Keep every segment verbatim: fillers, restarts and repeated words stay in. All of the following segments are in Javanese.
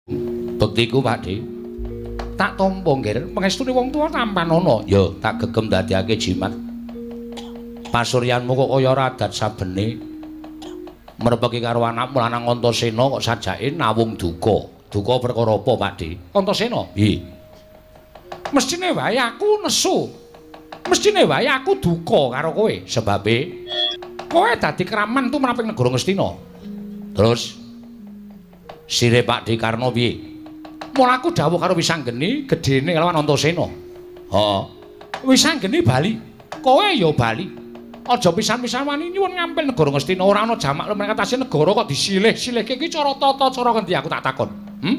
Bektiku Pakde. Tak tampa nggih, pangestune wong tuwa tampan ana. Ya, tak gegem dadekake jimat. Pasuryanmu kok kaya ora adat sabene. Merepeki karo anakmu lanang Antasena kok sajake nawung duka. Duka perkara apa, Pakde? Antasena? Piye? Mestine wae aku nesu. Mestine wae aku duka karo kowe sebabe kowe dadi kraman tu menaping negara Ngastina. Terus sire Pakde Karna piye? Mula aku dawuh karo Wisanggeni gedene lawan Antasena. Heeh. Wisanggeni bali. Kowe ya bali. Aja pisan-pisan wani nyuwun ngampil negara Ngastina ora ana jamak lumeneng atase negara kok disilih-silihke iki cara tata cara ngendi aku tak takon. Hm?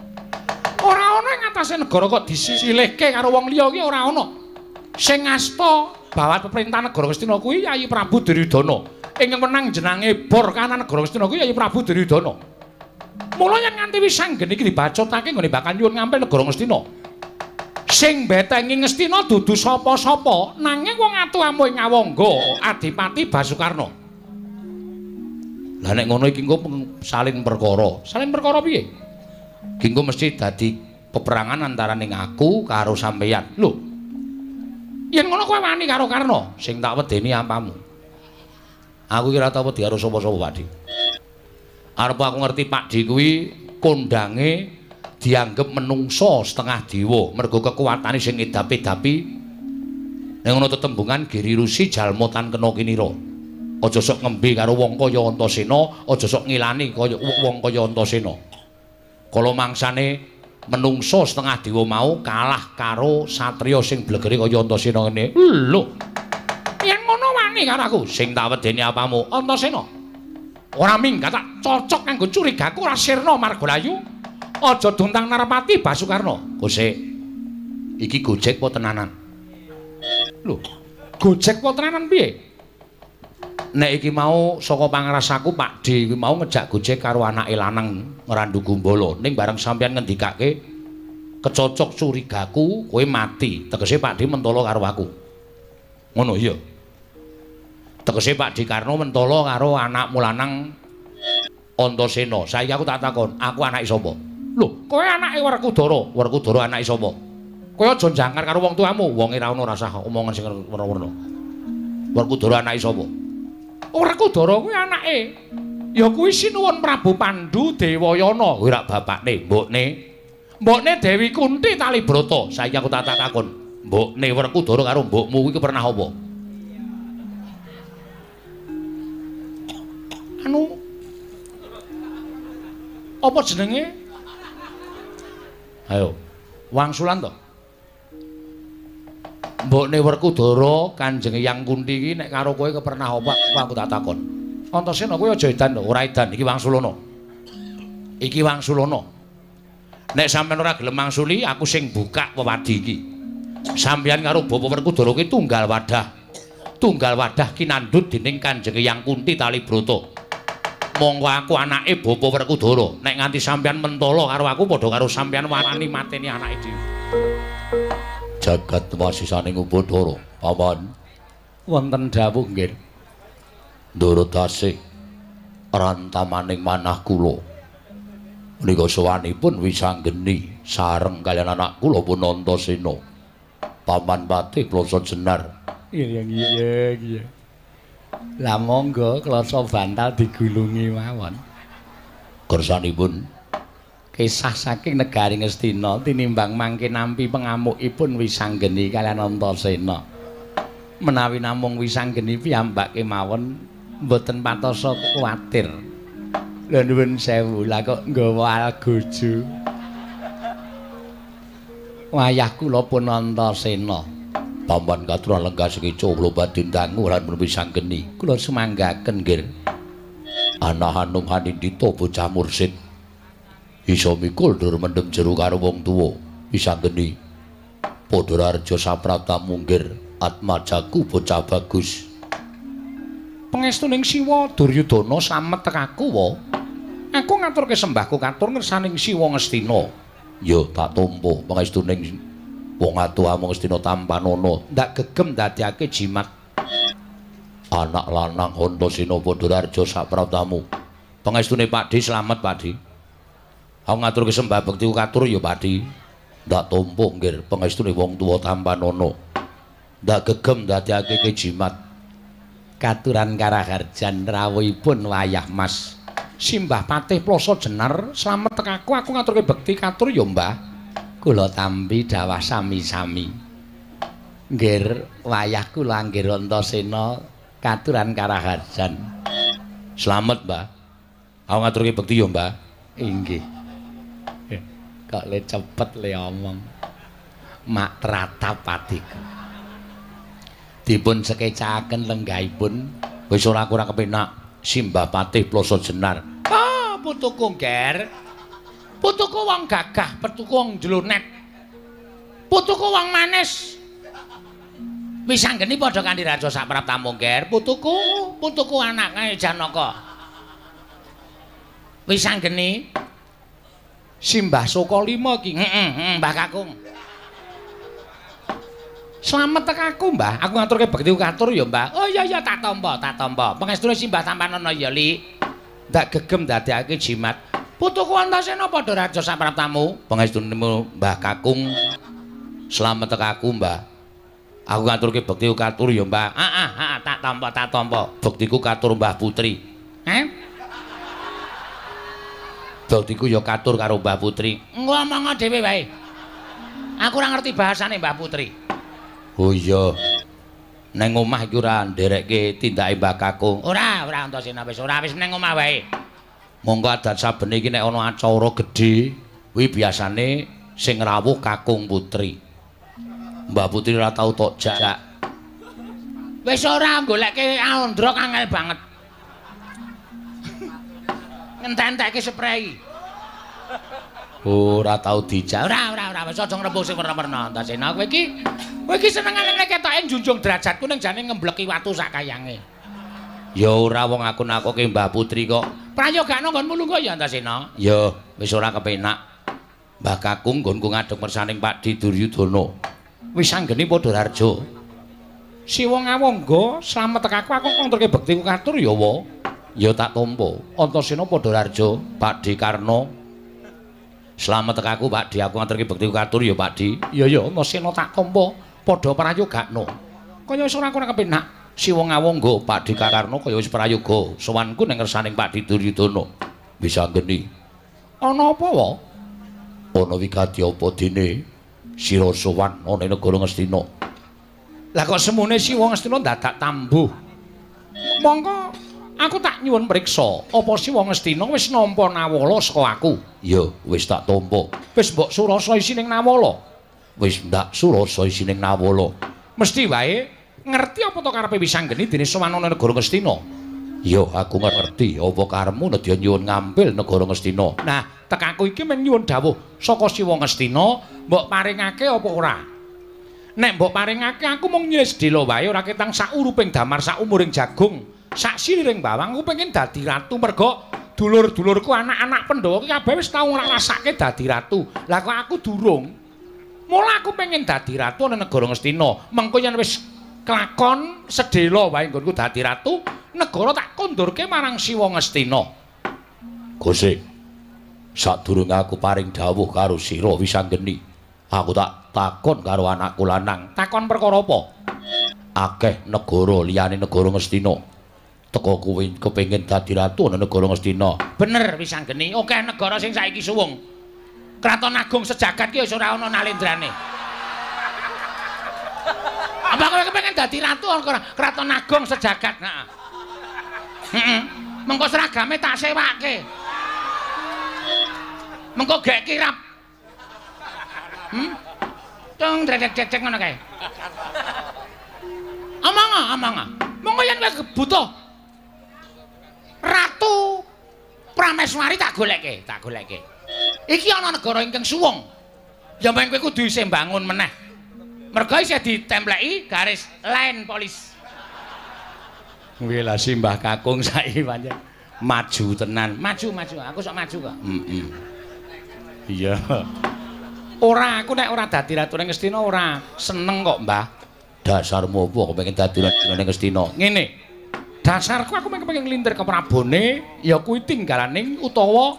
Ora ana ing atase negara kok disilihke karo wong liya iki ora ana. Sing ngasta bawat peperintah negara Ngastina kuwi Yayi Prabu Duryudana. Ingkang menang jenenge Bor kanan negara Ngastina kuwi Yayi Prabu Duryudana. Mula yen nganti Wisanggeni iki dibacotake nggone bakal nyuwun ngampil negara Ngastina. Sing mbetengi Ngastina dudu sapa-sapa, nanging wong atuhamu ing Ngawangga, Adipati Basukarna. Lah nek ngono iki engko salin perkara. Salin perkara piye? Ki engko mesti dadi peperangan antaraning aku karo sampeyan. Lho. Yen ngono kowe wani karo Karna, sing tak wedeni ampamu. Aku kira tau wedi karo sapa-sapa, Pakde. Arep aku ngerti Pakde kuwi kondange dianggep menungso setengah dewa mergo kekuatane sing edapi-edapi. Ning ngono tetembungan Giri Rusi jalma tan kena kinira. Aja sok ngembe karo wong kaya Antasena, aja sok ngilani kaya wong kaya Antasena. Kala mangsane menungso setengah dewa mau kalah karo satriya sing blegere kaya Antasena ngene. Lho. Yen ngono wani karo aku, sing tak wedeni apamu, Antasena. Ora minggat tak cocok kanggo curigaku ora sirna Margalayu. Aja Duntang Narpati Basukarna. Gosek. Iki gojek apa tenanan? Lho, gojek apa tenanan piye? Nek iki mau saka pangrasaku Pakde iki mau ngejak gojek karo anake lanang Ngrandu Gumbala. Ning bareng sampeyan ngendikake kecocok curigaku kowe mati. Tegese Pakde mentala karo aku. Ngono iya. Tegese Pakde Karna mentala karo anakmu lanang Antasena. Saiki aku tak takon, aku anake sapa? Lho, kowe anake Werkudara. Werkudara anake sapa? Kowe aja jangkar karo wong tuamu. Wonge ra ono rasah omongan sing werna-werna. Werkudara anake sapa? Werkudara kuwi anake. Ya kuwi Sinuwun Prabu Pandhu Dewayana. Kuwi rak bapakne, mbokne. Mbokne Dewi Kunti Talibrata. Saiki aku tak takon, mbokne Werkudara karo mbokmu kuwi pernah apa? Anu apa jenenge? Ayo, wangsulan to. Mbokne Werkudara Kanjeng Hyang Kunti iki nek karo kowe kepernah apa aku tak takon. Antasena kowe aja edan lho, ora edan iki wangsulana. Iki wangsulana. Nek sampeyan ora gelem mangsuli, aku sing buka wewadi iki. Sampeyan karo Bapa Werkudara kuwi tunggal wadah. Tunggal wadah kinandhut dening Kanjeng Hyang Kunti Talibrata. Monggo aku anake Bapa Werkudara. Nek nganti sampeyan mentala karo aku padha karo sampeyan wani mateni anake dhewe. Jagat wasisaning Upadara, Paman. Wonten dawuh nggih. Ndara tasih rantamaning manah kula. Menika sowanipun Wisanggeni sareng kaliyan anak kula pun Antasena. Paman Patih Plasa Jenar. Iya iya iya. Lah monggo klasa bantal digulungi mawon. Kersanipun kisah saking negari Ngastina tinimbang mangke nampi pengamukipun Wisanggeni kaliyan Antasena. Menawi namung Wisanggeni piyambak kemawon mboten patosa kuwatir. Lha nuwun sewu, lah kok nggawa algojo. Wayah kula pun Antasena. Paman katuran lenggah sekeca kula badhe dangu lan Wisanggeni. Kula semanggaken nggih. Ana Hanung Hanindita bocah mursid. Isa mikul dur mendem jero karo wong tuwa. Wisanggeni. Padha Raja Saprata munggir Atmajaku bocah bagus. Pangestuning Siwa Duryudana slamet tekaku wa. Aku ngaturke sembahku katur ngersaning Siwa Ngastina. Ya tak tampa pangestuning wong atuhamu Ngastina tampanana ndak gegem dadekake jimat. Anak lanang Antasena padha Raja Sapratamu. Pangestune Pakde slamet, Pakde. Aku ngaturke sembah bekti katur ya Pati. Ndak tampa nggih pangestune wong tuwa Tampanana. Ndak gegem dadekake kejimat. Katuran Karaharjan rawuhipun wayah Mas. Simbah Patih Ploso Jenar, slamet tekaku aku ngaturke bekti katur ya Mbah. Kula tampi dawah sami-sami. Nggih wayah kula nggih Antasena katuran Karaharjan. Slamet, Mbah. Aku ngaturke bekti ya, Mbah. Inggih. Kok le cepet le omong. Mak tratap patiku. Dipun sekecaken lenggahipun wis ora kurang kepenak. Simbah Patih Ploso Jenar. Ah, putuku Ger. Putuku wong gagah, putuku wong jlonet. Putuku wong manis. Wis anggeni padha kanthi raja sak praptamu Ger. Putuku, putuku anake Janaka. Wis anggeni Simbah Sokalima iki. Heeh, heeh, Mbah Kakung. Slamet tekaku, Mbah. Aku ngaturke bekti katur ya, Mbah. Oh iya iya tak tampa, tak tampa. Pangestune Simbah Tampanana ya, Li. Ndak gegem dadekake jimat. Putuku Antasena padha raja sak praptamu. Pangestunemu Mbah Kakung. Slamet tekaku, Mbah. Aku ngaturke bekti katur ya, Mbah. Heeh, heeh, tak tampa, tak tampa. Bektiku katur Mbah Putri. Heh? Bektiku ya katur karo Mbah Putri. Ngomong dhewe wae. Aku ora ngerti bahasane Mbah Putri. Oh iya. Neng omah iki ora nderekke tindake Mbah Kakung. Ora, ora Antasena wis ora wis neng omah wae. Monggo adat saben iki nek ana acara gedhe, kuwi biasane sing rawuh Kakung Putri. Mbah Putri ora tau tok jak. Wis ora goleke Alondra angel banget. Ngentek-entekke spray. Ora tau dijak. Ora, ora, ora wis aja ngrembug sing werna-werna Antasena. Kowe iki kowe iki senengane nek ketoke njunjung derajatku ning jane ngembleki watu sak kayange. Ya ora wong aku nakoke Mbah Putri kok. Prayogane nggonmu lungguh ya Antasena. Ya, wis ora kepenak. Mbah Kakung nggonku ngadeg mersaning Pakdi Duryudana. Wis anggene padha raja. Siwa ngawangga slamet tekaku aku ngaturke bekti katur ya wa. Ya tak tampa. Antasena padha raja, Pakdi Karna. Slamet tekaku Pakdi, aku ngaturke bekti katur ya Pakdi. Iya ya, Antasena tak tampa padha prayogakno. Kaya wis ora kurang kepenak. Siwa ngawangga Pakdi Karna kaya wis prayoga sowanku ning ngersaning Pakdi Duryudana. Wis anggeni. Ana apa wa? Ana wigati apa dene sira sowan ana ing negara Ngastina. Lah kok semune Siwa Ngastina dadak tambuh. Monggo aku tak nyuwun priksa, apa Siwa Ngastina wis nampa nawala saka aku? Ya, wis tak tampa. Wis mbok surasa isining nawala. Wis ndak surasa isining nawala. Mesti wae ngerti apa to karepe wisanggeni dene sowan ana negara Ngastina. Ya, aku ngerti apa karepmu nedya nyuwun ngambil negara Ngastina. Nah, tekaku iki mung nyuwun dawuh saka Siwa Ngastina, mbok paringake apa ora? Nek mbok paringake aku mung nyis dela wae ora ketang sak uruping damar sak umuring jagung. Sak siliring bawang aku pengen dadi ratu merga dulur-dulurku anak-anak Pandhawa ki kabeh wis tau ngrasake dadi ratu. Lah kok aku durung. Mula aku pengen dadi ratu ana negara Ngastina. Mengko yen wis kelakon sedela wae nggonku dadi ratu, negara tak kondurke marang Siwa Ngastina. Gusti. Sadurunge aku paring dawuh karo sira wisanggeni, aku tak takon karo anakku lanang. Takon perkara apa? Akeh negara liyane negara Ngastina. Teko kuwi kepengin dadi ratu ana negara Ngastina. Bener wisanggeni, akeh negara sing saiki suwung. Kraton Agung Sejagat ki wis ora ana nalendrane. Apa kowe kepengin dadi ratu ana Kraton Agung Sejagat? Heeh. Heeh. Mengko seragame tak sewake. Mengko gek kirap. Hmm? Tung dredeg-dredeg ngono kae. Amanga, amanga. Monggo yen kowe butuh Ratu Prameswari tak goleke, tak goleke. Iki ana negara ingkang suwung. Ya meng kowe kudu isih mbangun meneh. Merga isih ditempleki garis line polis. Kuwi lah Simbah Kakung saiki pancen maju tenan. Maju, maju. Aku sok maju kok. Heeh. Iya. Ora, aku nek ora dadi ratu ning Ngastina ora seneng kok, Mbah. Dasarmu apa kok pengen dadi ratu ning Ngastina? Ngene. Dasarku aku pengen nglintir ke Prabone, ya kuwi tinggalaning utawa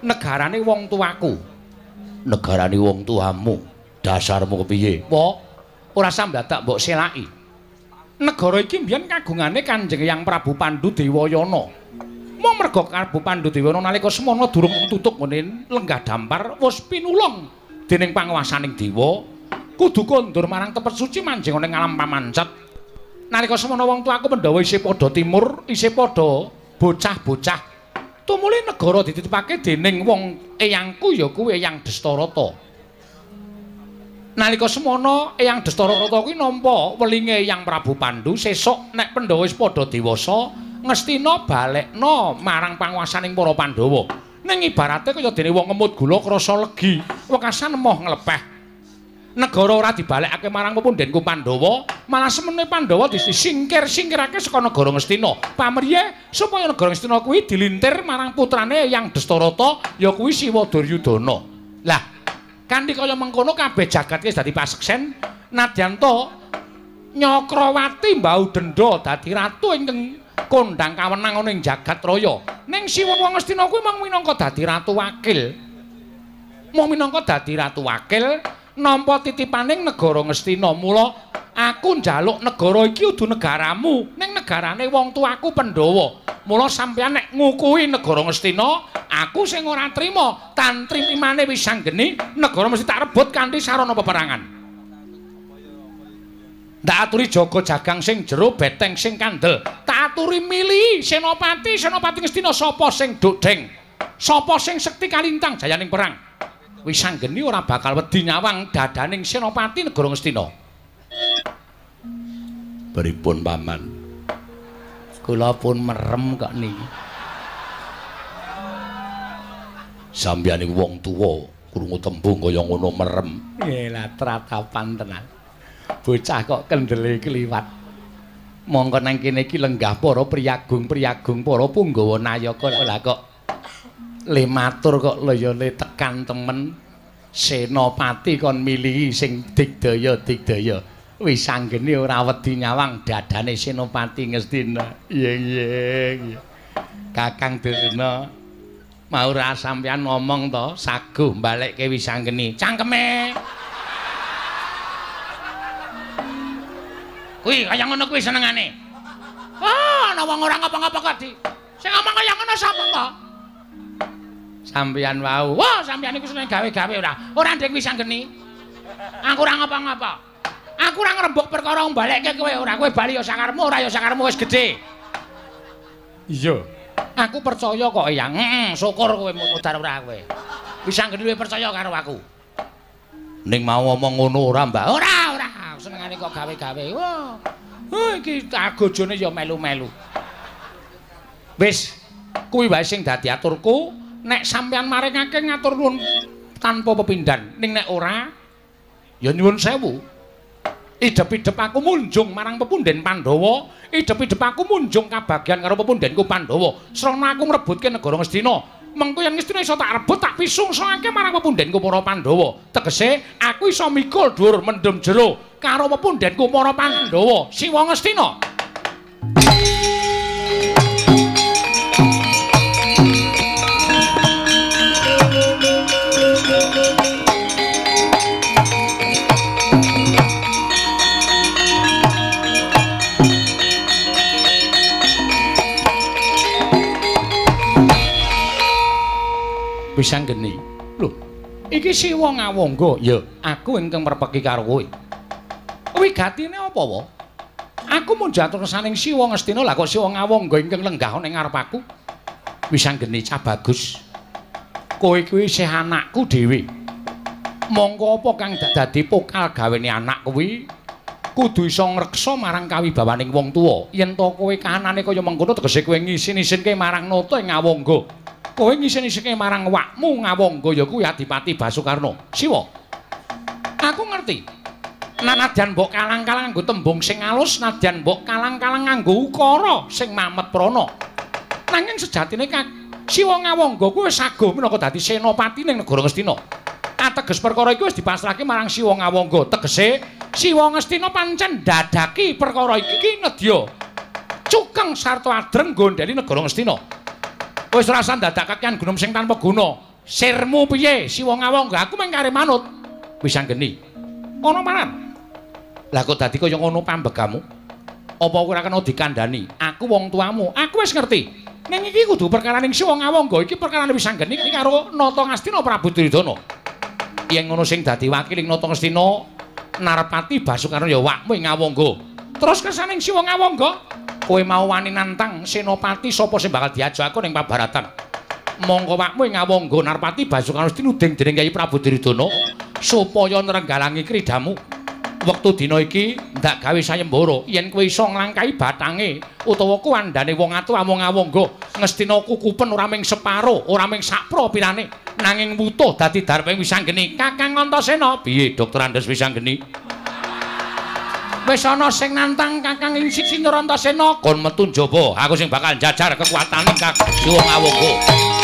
negarane wong tuaku. Negarane wong tuamu. Dasarmu kepiye? Po, ora samdadak mbok selaki. Negara iki mbiyen kagungane Kanjeng Hyang Prabu Pandhu Dewayana. Mung merga Prabu Pandhu Dewayana nalika semana durung tutuk ngene lenggah dampar wis pinulung dening panguwasaning dewa kudu kondur marang tepet suci manjing ning alam pamancet. Nalika semana wong tuaku Pandhawa isih padha timur, isih padha bocah-bocah. Tumuli negara dititipake dening wong eyangku ya kuwi Eyang Destarata. Nalika semana Eyang Destarata kuwi nampa welinge Eyang Prabu Pandhu sesuk nek Pandhawa wis padha dewasa ngestina balekna marang panguwasaning para Pandhawa. Ning ibarate kaya dene wong ngemut gula krasa legi, wekasan emoh nglepeh. Negara ora dibalekake marang pepundhenku Pandhawa, malah semene Pandhawa disingkir-singkirake saka negara Ngastina. Pamriye supaya negara Ngastina kuwi dilintir marang putrane Eyang Destarata ya kuwi Siwa Duryudana. Lah, kanthi kaya mengkono kabeh jagat wis dadi paseksen, nadyan to Nyakrawati mbau denda dadi ratu ingkang kondhang kawenang ana ing jagat raya. Ning Siwa Ngastina kuwi mung minangka dadi ratu wakil. Mung minangka dadi ratu wakil nampa titipaning negara Ngastina. Mula aku njaluk negara iki udu negaramu, ning negarane wong tuaku Pandhawa. Mula sampeyan nek ngukuhi negara Ngastina, aku sing ora trima. Tantri primane Wisanggeni, negara mesti tak rebut kanthi sarana peperangan. Tak aturi jaga jagang sing jero beteng sing kandel. Tak aturi mili senopati senopati Ngastina sapa sing dodeng. Sapa sing sekti kalintang jayaning perang. Wisanggeni ora bakal wedi nyawang dadaning senopati negara Ngastina. Pripun paman? Kula pun merem kok niki. Sampeyan iki wong tuwa, krungu tembung kaya ngono merem. Yalah tratapan tenan. Bocah kok kendele kliwat. Monggo nang kene iki lenggah para priyagung-priyagung, para punggawa nayaka lha kok le matur kok laya le tekan temen senopati kon milihi sing digdaya-digdaya. Wisanggeni ora wedi nyawang dadane senopati Ngastina. Iya iya. Kakang Durna mau ra sampeyan ngomong to saguh mbalekke Wisanggeni. Cangkeme. Kuwi kaya ngono kuwi senengane. Ah, ana wong ora ngapa-ngapa kok di. Sing ngomong kaya ngono sapa kok? Sampeyan wau. Wah, sampeyan iku seneng gawe-gawe ora. Ora ndek Wisanggeni. Aku ora ngapa-ngapa. Aku ora ngrembug perkara mbalekke kowe ora. Kowe bali ya sakarmu, ora ya sakarmu wis gedhe. Iya. Aku percaya kok, Eyang. Heeh, syukur kowe mudhar ora kowe. Wisanggeni luwih percaya karo aku. Ning mau ngomong ngono ora, Mbak? Ora, ora. Senengane kok gawe-gawe. Wah. Oh, iki agojone ya melu-melu. Wis, kuwi wae sing dadi aturku. Nek sampeyan maringake ngatur nuwun tanpa pepindhan. Ning nek ora, ya nyuwun sewu. Idep-idep aku munjung marang pepundhen Pandhawa, idep-idep aku munjung kabagyan karo pepundhenku Pandhawa. Srana aku ngrebutke negara Ngastina. Mengko yen Ngastina iso tak rebut tak pisungsake marang pepundhenku para Pandhawa. Tegese aku iso mikul dhuwur mendem jero karo pepundhenku para Pandhawa. Siwa Ngastina. Wisanggeni. Lho, iki Siwa Ngawangga. Ya, aku ingkang merpeki karo kowe. Wigatine apa wae? Aku mun jatur saning Siwa Ngastina, lah kok Siwa Ngawangga ingkang lenggah ning ngarep aku. Wisanggeni cah bagus. Kowe kuwi isih anakku dhewe. Monggo apa kang dadi pokal gawene anak kuwi kudu iso ngreksa marang kawibawaning wong tuwa. Yen to kowe kahanane kaya mengkono tegese kowe ngisin-isinke marang nata ing Ngawangga. Kowe ngisin-isinke marang wakmu Ngawangga ya kuwi Adipati Basukarna. Siwa. Aku ngerti. Nadyan mbok kalang-kalang nganggo tembung sing alus, nadyan mbok kalang-kalang nganggo ukara sing mamet prana. Nanging sejatine Siwa Ngawangga kuwi wis saguh minangka dadi senopati ning negara Ngastina. Ateges perkara iki wis dipasrahke marang Siwa Ngawangga. Tegese Siwa Ngastina pancen dadaki perkara iki ki nedya cukeng sarta adreng nggondheni negara Ngastina. Wis rasa dadak kakean gunung sing tanpa guna. Sirmu piye Siwa Ngawangga? Aku mung kare manut. Wisanggeni. Ana manan. Lah kok dadi kaya ngono pambegamu? Apa ora kena dikandhani? Aku wong tuamu, aku wis ngerti. Ning iki kudu perkaraning Siwa Ngawangga, iki perkarane Wisanggeni karo Nata Ngastina Prabu Duryudana. Yen ngono sing dadi wakiling Nata Ngastina Narpati Basukarna ya wakmu Ngawangga. Terus kersane Siwa Ngawangga, kowe mau wani nantang senopati sapa sing bakal diajak aku ning pabaratan. Monggo wakmu Ngawangga Narpati Basukarna tinuding dening Kyai Prabu Duryudana supaya nrenggalangi kridamu. Wektu dina iki ndak gawe sayembara yen kowe iso nglangkahi batange utawa kuwandane wong atu amung Ngawangga Ngastina kukupen ora ming separo, ora ming sakpro pirane nanging wutuh dadi darping Wisanggeni. Kakang Antasena, piye Dokter Andes Wisanggeni? Wis ana sing nantang Kakang Insinyur Antasena kon metu njaba, aku sing bakal jajar kekuatane Kakang Siwa Ngawangga.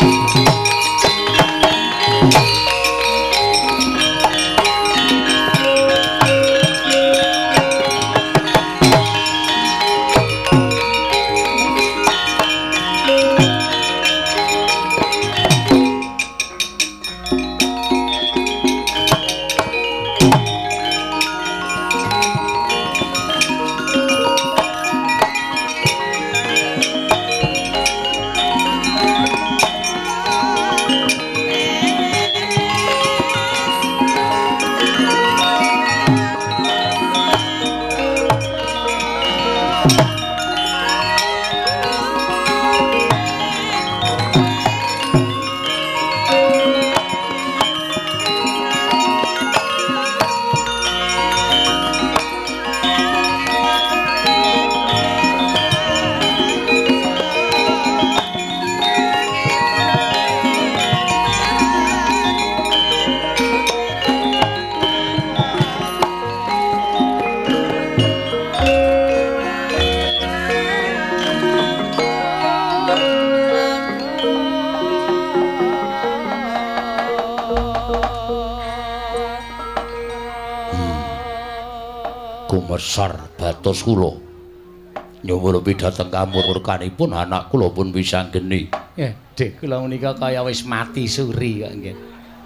Besar batos kula nyuwun pidhateng kamurkanipun anak kula pun Wisanggeni. Nggih, Dik, kula menika kaya wis mati suri kok nggih.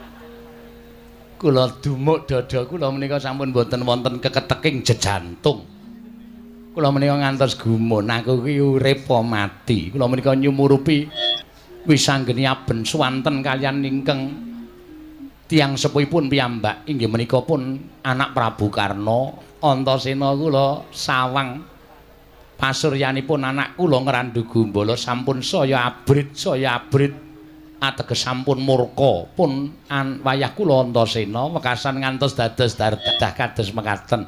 Kula dumuk dada kula menika sampun boten wonten keketeking jejantung. Kula menika ngantos gumun aku ki urip apa mati. Kula menika nyumurupi Wisanggeni aben swanten kaliyan ingkang tiyang sepuhipun piyambak inggih menika pun anak Prabu Karna. Antasena kula sawang pasuryanipun anak kula ngrandu Gumbala sampun saya abrit saya abrit ateges sampun murka pun an, wayah kula Antasena wekasan ngantos dados dardah kados mekaten.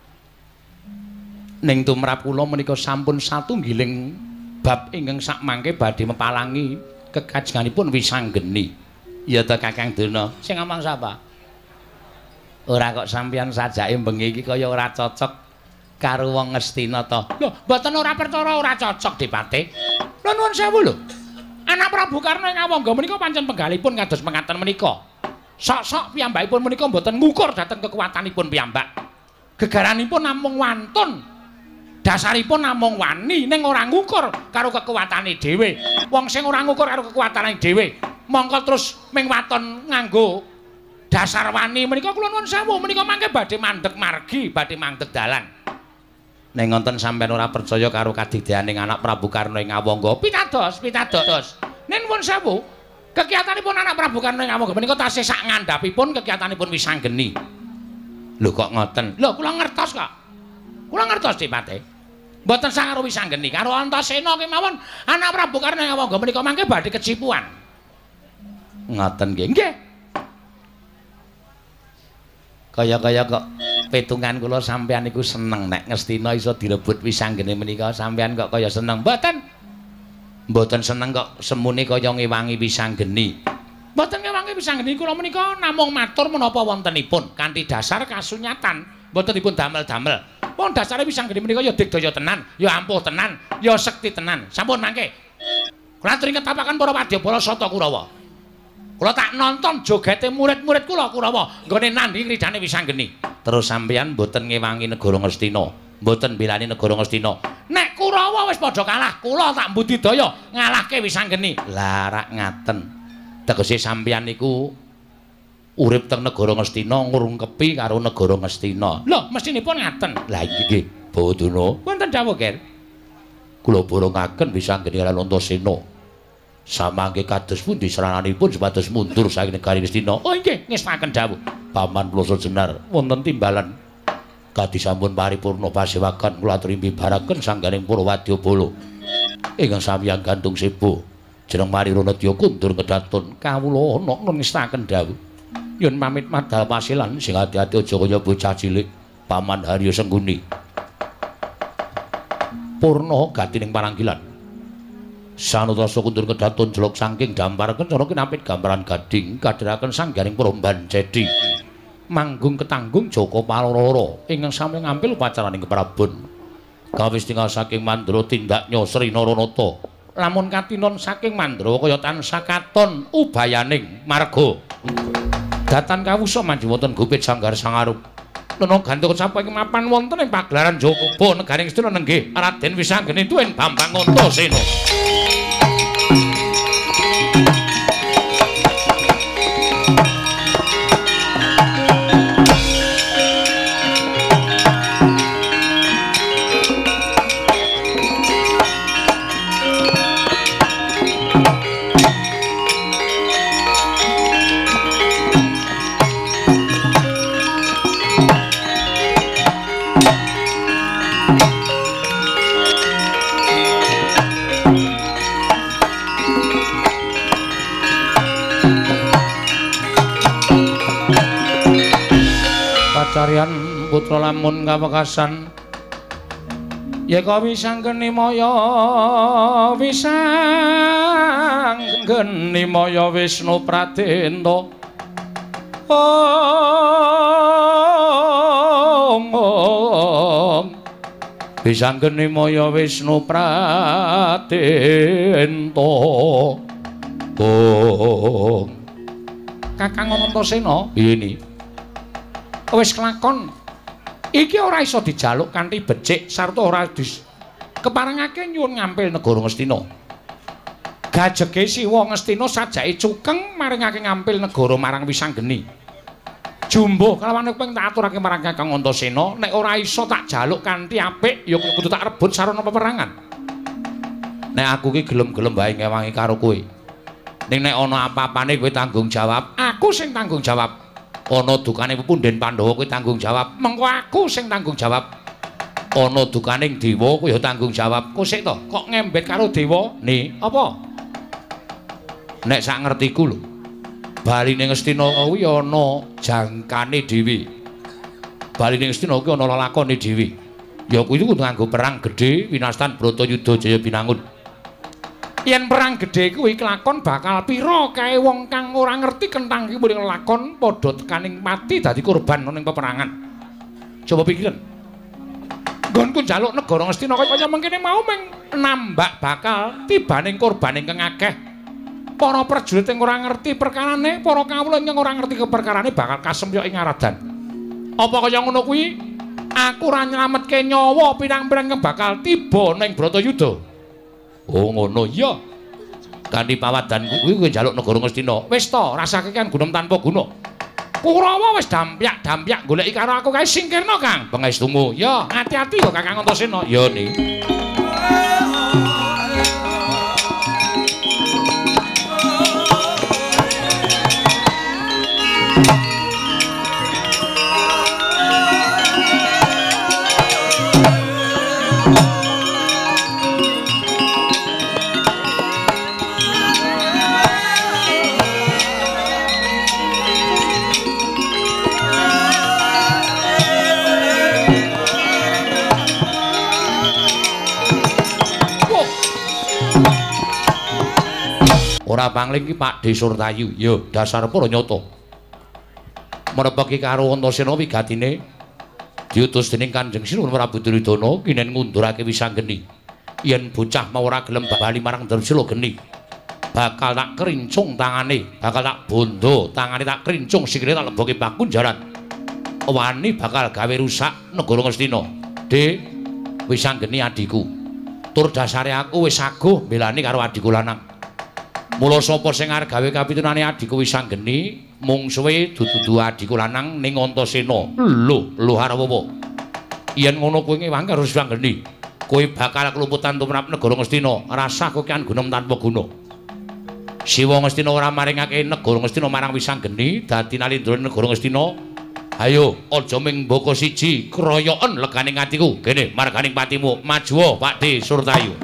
Ning tumrap kula menika sampun satunggiling bab ingkang sakmangke badhe mepalangi kekajenganipun Wisanggeni. Ya ta Kakang Duna. Sing ngomong sapa? Ora kok sampeyan sajake bengi iki kaya ora cocok karo wong Ngastina to. Lho, mboten ora perkara ora cocok, Dipate. Lho nuwun sewu lho. Anak Prabu Karna Ngawangga menika pancen penggalipun kados mekaten menika. Sok-sok piyambakipun menika mboten ngukur dhateng kekuatanipun piyambak. Gegaranipun namung wantun. Dasaripun namung wani ning ora ngukur karo kekuatane dhewe. Wong sing ora ngukur karo kekuatane dhewe, mongko terus ming waton nganggo dasar wani menika kula nuwun sewu menika mangke badhe mandheg margi badhe mandheg dalan. Ning wonten sampeyan ora percaya karo kadidyaning anak Prabu Karna Ngawangga pitados pitados. Ning nuwun sewu kegiatanipun anak Prabu Karna Ngawangga menika tasih sak ngandhapipun kegiatanipun Wisanggeni. Lho kok ngoten? Lho kula ngertos kok. Kula ngertos Dipate. Mboten sak karo Wisanggeni karo Antasena kemawon anak Prabu Karna Ngawangga menika mangke badhe kecipuan. Ngoten nggih. Nggih. Kaya-kaya kok petungan kula sampeyan iku seneng nek Ngastina iso direbut Wisanggeni menika sampeyan kok kaya seneng. Mboten. Mboten seneng kok semune kaya ngewangi Wisanggeni. Mboten ngewangi Wisanggeni kula menika namung matur menapa wontenipun kanthi dasar kasunyatan. Mboten dipun damel-damel. Wong dasare Wisanggeni menika ya digdaya tenan, ya ampuh tenan, ya sekti tenan. Sampun mangke. Kula aturi ketapakan para wadyabala sata Kurawa. Kula tak nonton jogete murid-murid kula Kurawa nggone nandhi kridane Wisanggeni. Terus sampeyan mboten ngewangi negara Ngastina, mboten belani negara Ngastina. Nek Kurawa wis padha kalah, kula tak mbudidaya ngalahke Wisanggeni. Lah rak ngaten. Tegese sampeyan niku urip teng negara Ngastina ngrungkepi karo negara Ngastina. Lho, mestinipun ngaten. Lah iki nggih, Bawaduna. Wonten dawuh, Ger. Kula borongaken Wisanggeni lan Antasena. Samangke kados pundi serananipun supados mundur saking negari Ngastina. Oh nggih, ngestaken dawuh. Paman Plasa Jenar wonten timbalan kadhi sampun paripurna pasewakan kula aturi mbibaraken sangganing para wadyabala. Ingkang samiyang gantung sebo jeneng Marirunadya kundur kedaton kawula ana nun ngestaken dawuh. Yen pamit madal pasilan sing ati-ati aja kaya bocah cilik. Paman Harya Sengguni. Purna gatining paranggilan. Sanutasa kundur kedaton jeluk saking dampar kencana kinapit gambaran gading kadhiraken sanggaring Promban Cedi. Manggung ketanggung Jaka Paloro ingkang sami ngampil upacaraning keprabon. Kawis tinggal saking Mandra tindaknya Sri Naranata. Lamun katinon saking Mandra kaya tansah katon ubayaning marga. Datan kawusa manjing wonten Gupit Sanggar Sangarup. Nana gantung sampun mapan wonten ing pagelaran Jogja negaring Astina nenggih Raden Wisanggeni tuwin Bambang Antasena. Carian putra lamun kawekasan yeka Wisanggeni Maya Wisanggeni Maya Wisnu Pradenta Om Om Wisanggeni Maya Wisnu Pradenta Om Kakang Antasena piye ni wis kelakon iki ora iso dijaluk kanthi becik sarta ora dis keparengake nyuwun ngampil negara Ngastina. Gajege Siwa Ngastina sajake cukeng maringake ngampil negara marang Wisanggeni. Jumbuh kalawan ping tak aturake marang Kakang Antasena nek ora iso tak jaluk kanthi apik ya kudu tak rebut sarana peperangan. Nek aku ki gelem-gelem wae ngewangi karo kowe. Ning nek ana apa-apane kowe tanggung jawab, aku sing tanggung jawab. Ana dukane Punden Pandhawa kowe tanggung jawab, mengko aku sing tanggung jawab. Ana dukaning dewa kowe ya tanggung jawab. Kok sik to, kok ngembet karo dewa? Ni, apa? Nek sak ngertiku lho. Baline Ngastina kuwi ana jangkane dhewe. Baline Ngastina kuwi ana lelakone dhewe. Ya kuwi kudu nganggo perang gedhe winastan Bratayuda Jaya Binangun. Yen perang gedhe kuwi kelakon bakal pira kae wong kang ora ngerti kentang iki mung lakon padha tekaning mati dadi korban ning peperangan. Coba pikiran. Nggonku njaluk negara Ngastina kaya mengkene mau meng nambak bakal tibaning korban ingkang akeh. Para prajurit sing ora ngerti perkarane, para kawula ingkang ora ngerti keperkarane bakal kasemyok ing aradan. Apa kaya ngono kuwi? Aku ora nyelametke nyawa pirang-pirang kang bakal tiba ning Bratayuda. Oh ngono iya. Kanthi pawadanku kuwi kowe njaluk negara Ngastina. Wis to, rasake kan gunem tanpa guna. Kurawa wis dampyak-dampyak goleki karo aku kae singkirna Kang. Pangestumu. Ya, hati-hati yo Kakang Antasena. Ya ni. Ora pangling ki Pakde Surtayu. Ya, dasar para nyata. Merepeki karo Antasena wigatine diutus dening Kanjeng Sinuwun Prabu Duryudana kinen ngundurake Wisanggeni. Yen bocah mau ora gelem bali marang Dursila Geni, bakal tak kerincung tangane, bakal tak bondo tangane, tak kerincung sikile tak lebokke pakunjaran. Wani bakal gawe rusak negara Ngastina. De Wisanggeni adiku. Tur dasare aku wis saguh mbelani karo adiku lanang. Mula sapa sing arep gawe kapitunane adhiku Wisanggeni mung suwe dudu adhiku lanang ning Antasena. Lho, lho arep apa? Yen ngono kowe ngewang karo Wisanggeni, kowe bakal kelumputan tumrap negara Ngastina. Rasah kowe kan gunem tanpa guna. Siwa Ngastina ora maringake negara Ngastina marang Wisanggeni dadi nalindrone negara Ngastina. Ayo, aja ming mbaka siji, kroyoken leganing atiku. Kene marganing patimu, maju Pakde Surtayu.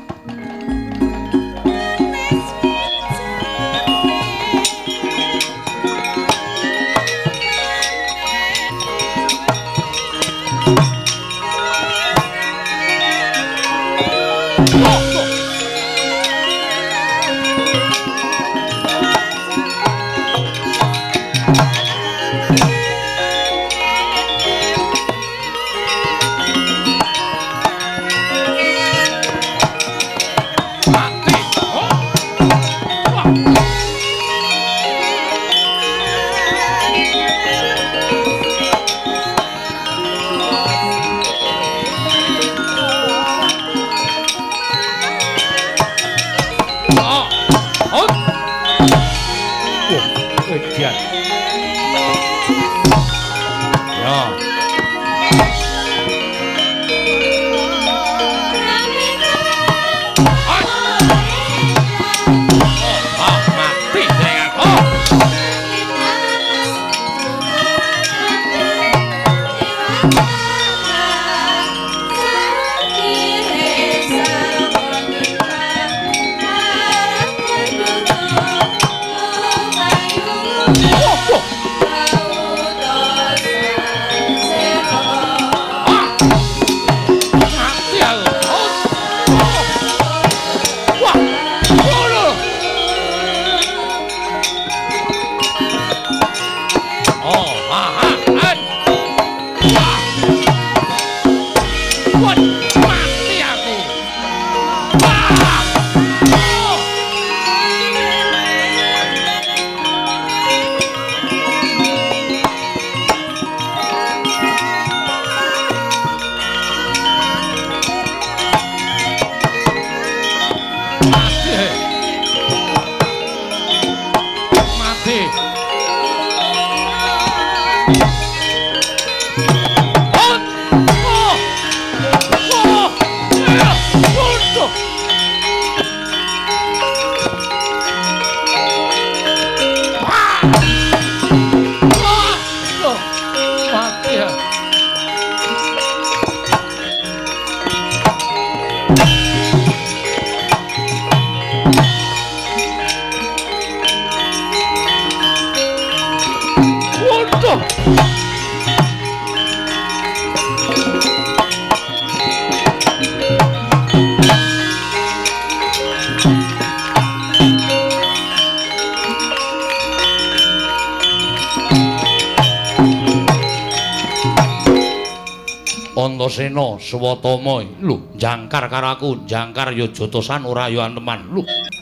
Antasena Swatama lho jangkar karo aku jangkar ya jotosan ora ya anteman lho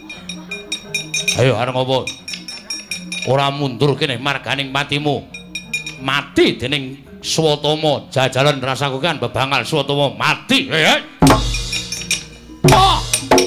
ayo arep ngopo ora mundur kene marganing patimu mati dening Swatama jajalan rasaku kan bebangal Swatama mati hei oh.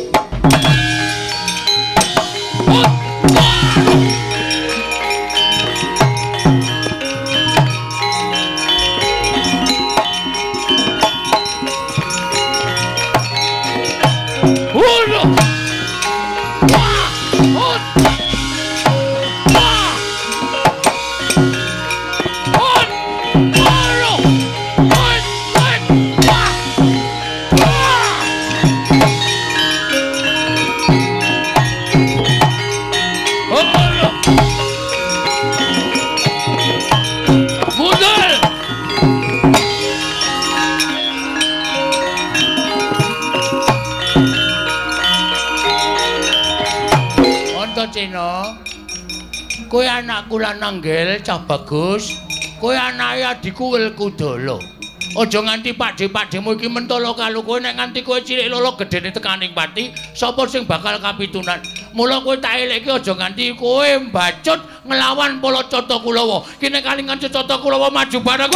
Kowe anakku lanang Nggel cah bagus. Kowe anake adhiku Wilkudala. Aja nganti pakde-pakdemu iki mentolo karo kowe nek nganti kowe cilik lolo gedene tekaning pati, sapa sing bakal kapitunan? Mula kowe tak elekke aja nganti kowe mbacut nglawan Palacata Kulawa. Kene kalingan Cacata Kulawa maju bareng.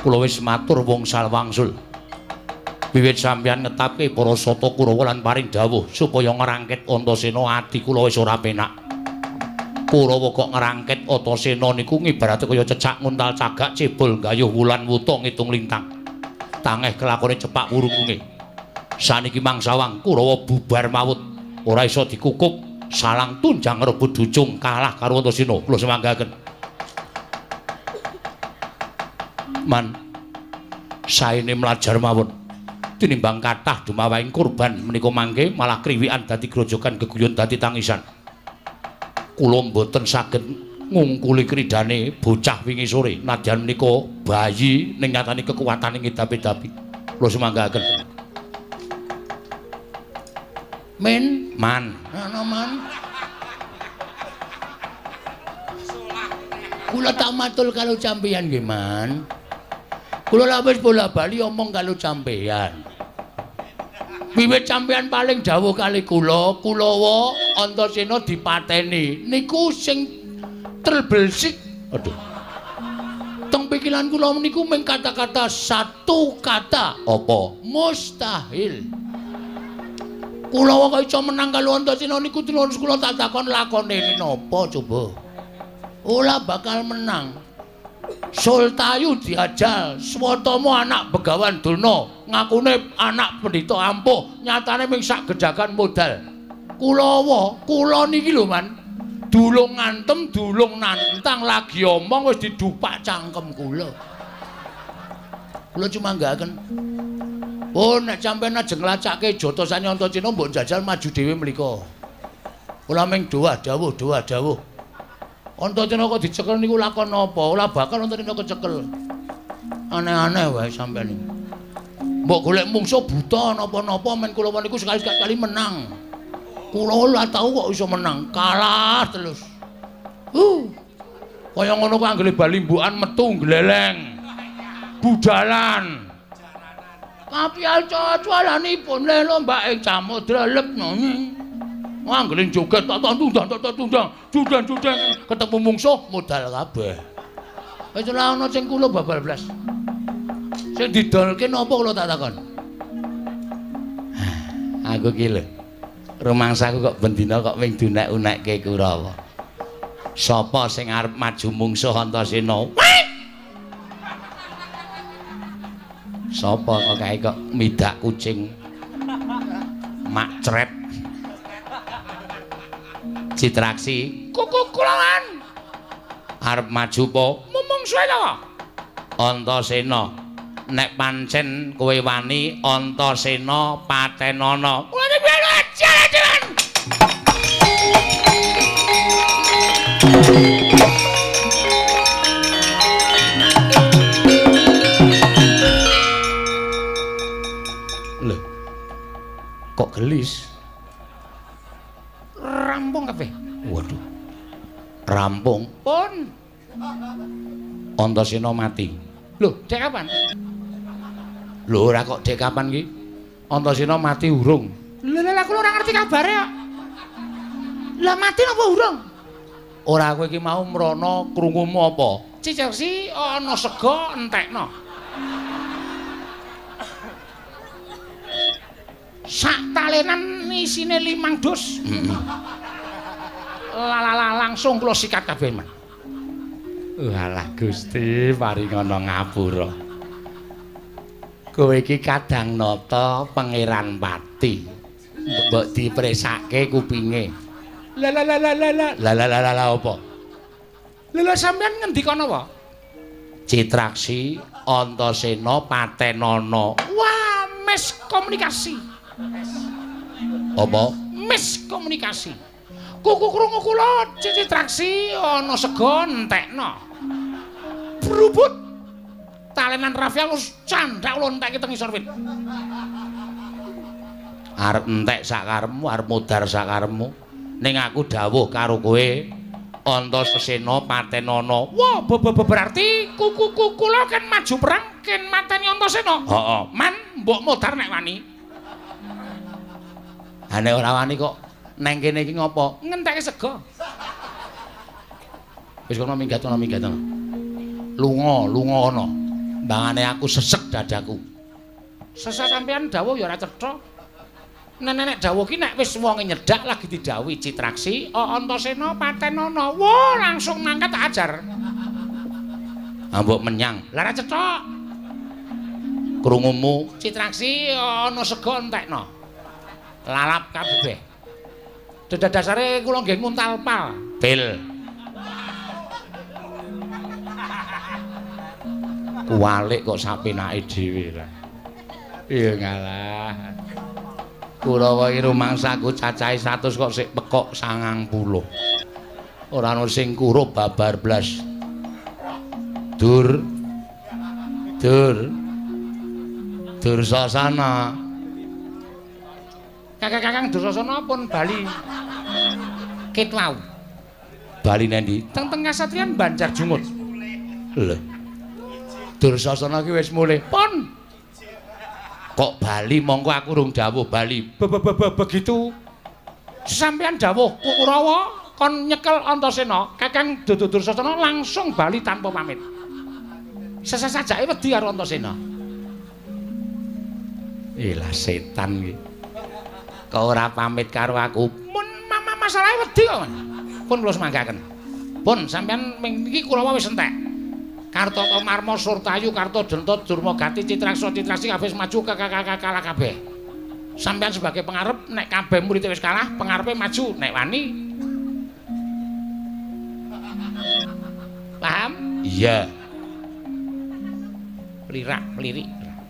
Kula wis matur wongsal wangsul. Wiwit sampeyan ngetapke para sata Kurawa lan paring dawuh supaya ngrangkit Antasena ati kula wis ora penak. Kurawa kok ngrangkit Antasena niku ngibarate kaya cecak nguntal cagak cebol gayuh wulan wuta ngitung lintang. Tangeh kelakone cepak wurunge. Saniki mangsawang Kurawa bubar mawut, ora iso dikukup, salang tunjang rebut ducung kalah karo Antasena. Kula semanggaken. Man saene mlajar mawon. Tinimbang kathah dumawahing kurban menika mangke malah kriwikan dadi grojogan geguyon dadi tangisan. Kula mboten saged ngungkuli kridane bocah wingi sore nadyan menika bayi ning nyatane kekuwatane ngidapi-dapi. Kula semanggaken. Men, man, ana man. Kula tak matur karo sampeyan nggih, Man. Kula lak wis bola-bali omong karo sampeyan. Wiwit sampeyan paling dawuh kali kula, Kulawa Antasena dipateni. Niku sing terbelsik. Aduh. Teng pikiran kula niku mung kata-kata satu kata. Apa? Mustahil. Kulawa kok iso menang karo Antasena niku terus kula tak takon lakone napa coba. Ora bakal menang. Sultayu diajal, Swatama anak Begawan Durna, ngakune anak pendhita ampuh, nyatane ming sak gedhagan modal. Kulawa, kula niki lho, Man. Dulung ngantem, dulung nantang lagi omong wis didupak cangkem kula. Kula cuma nggaken. Oh, nek sampeyan ajeng nglacake jatosane Antasena mbok jajal maju dhewe mlika. Kula ming doa dawuh, doa dawuh. Antasena kok dicekel niku lakon napa? Ora bakal Antasena kecekel. Aneh-aneh wae sampeyan iki. Mbok golek mungsuh buta napa-napa men kula niku sekali-sekali menang. Kula ora tau kok iso menang, kalah terus. Uh. Kaya ngono kok anggere balimbukan metu gleleng. Budalan. Kapial cocolanipun le lomba ing Samudra Lep nonyi. Anggeling joget tak tundang tak tundang judan-judan ketemu mungsuh modal kabeh. Wis ora ana sing kula babal blas. Sing didolke napa kula tak takon. Aku ki lho. Rumangsaku kok bendina kok wing dunek-unekke Kurawa. Sapa sing arep maju mungsuh Antasena? Sapa kok kae kok midak kucing makcret. Citraksi kuku kulangan arep maju po mumungsuhe to Antasena nek pancen kowe wani Antasena patenana kula nyuwun ajaran lho kok gelis rampung kabeh. Waduh. Rampung pun. Antasena mati. Lho, dek kapan? Lho, ora kok dek kapan ki? Antasena mati urung. Lha lha kula ora ngerti kabare kok. Lah mati napa urung? Ora kowe iki mau mrana krungumu apa? Cicersi ana sega entekno. Sak talenan isine limang dus. Heeh. Lala langsung kula sikat kabeh men. Walah Gusti paringana ngapura. Kowe iki kadang nata pangeran pati. Mbok dipresake kupinge. La la la la la la. La la la la apa? Lha sampean ngendika napa? Citraksi Antasena patenana. Wah, miskomunikasi. Apa? Miskomunikasi. Kuku krungu kula Citraksi ana sega entekno. Brubut. Talenan Rafial wis candhak kula entekke teng isor wit. Arep entek sakarepmu, arep mudhar sakarepmu. Ning aku dawuh karo kowe Antasena patenana. Wah, berarti kuku-kuku kula kan maju perang ken mateni Antasena. Heeh. Man mbok mudhar nek wani. Ane ora wani kok neng kene iki ngopo? Ngentekke sega. Wis kono minggat ana minggat ana. Lunga, lunga ana. Mbangane aku sesek dadaku. Sesek sampean dawuh ya ora cetha. Nenek dawuh ki nek wis wonge nyedak lagi didhawuhi Citraksi, "O Antasena patenana." Wah, langsung mangkat ajar. Ambok menyang. Lah ora cetha. Krungumu, Citraksi ana sego entekno. Lalap kabeh. Dadah dasare kula nggih nguntal pal. Bil. Kualik kok sapenake dhewe lah. Iya ngalah. Kurawa iki rumangsaku cacahe seratus kok sik pekok sangang puluh. Ora ono sing kurup babar blas. Dur. Dur. Dursasana. Kakang-kakang Dursasana pun bali. Ket wau. Bali nendi? Teng-teng kasatriyan Banjar Jungut. Lho. Dursasana ki wis mulih. Pon. Kok bali mongko aku rung dawuh bali. Begitu sampean dawuh Kurawa kon nyekel Antasena, Kakang Dursasana langsung bali tanpa pamit. Sesajake wedi karo Antasena. Ilah setan iki. Kok ora pamit karo aku? Mun mama masalahe wedi kok. Pun kula semanggaken. Pun sampean iki Kurawa wis entek. Kartata Marma Surtayu Karta Denta Durmagati Citraksa Citraksi kabeh maju kalah kabeh. Sampeyan sebagai pengarep nek kabeh murid wis kalah, pengarepe maju nek wani. Paham? Iya. Plirak plirik.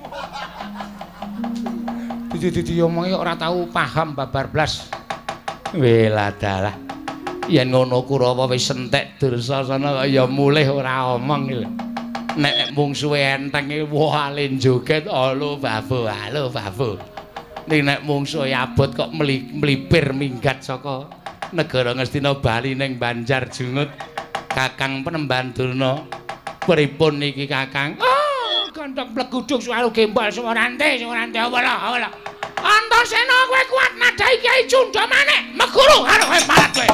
Dadi-dadi omongi kok ora tau paham babar blas. Weladalah. Yen ngono Kurawa wis entek Dursasana kok ya mulih ora omong lho. Nek mungsuhe enteng iki wah alen joget halo babu halo babu. Ning nek mungsuhe abot kok mlipir minggat saka negara Ngastina bali ning Banjar Jungut. Kakang Penemban Durna. Pripun niki Kakang? Oh, gondhok pleguduk suwaru gembal suwarante suwarante apa lho apa lho. Antasena kowe kuat nadai Kyai Cundha Manik meguru karo kowe parat kowe.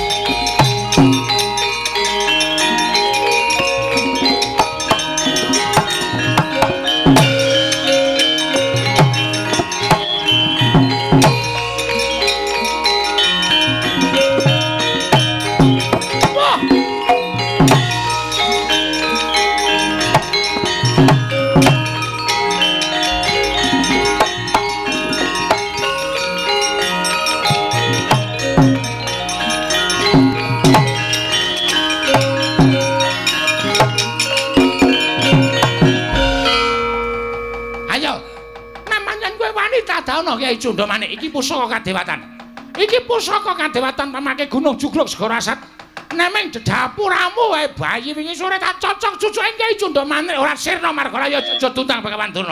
Kyai Cundha Manik iki pusaka kadewatan. Iki pusaka kadewatan pamake Gunung Jugluk Segara Asat. Nemeng dedapuramu wae bayi wingi sore tak cocok cucuke Kyai Cundha Manik ora sirna margaraya aja tuntang Bagawan Durna.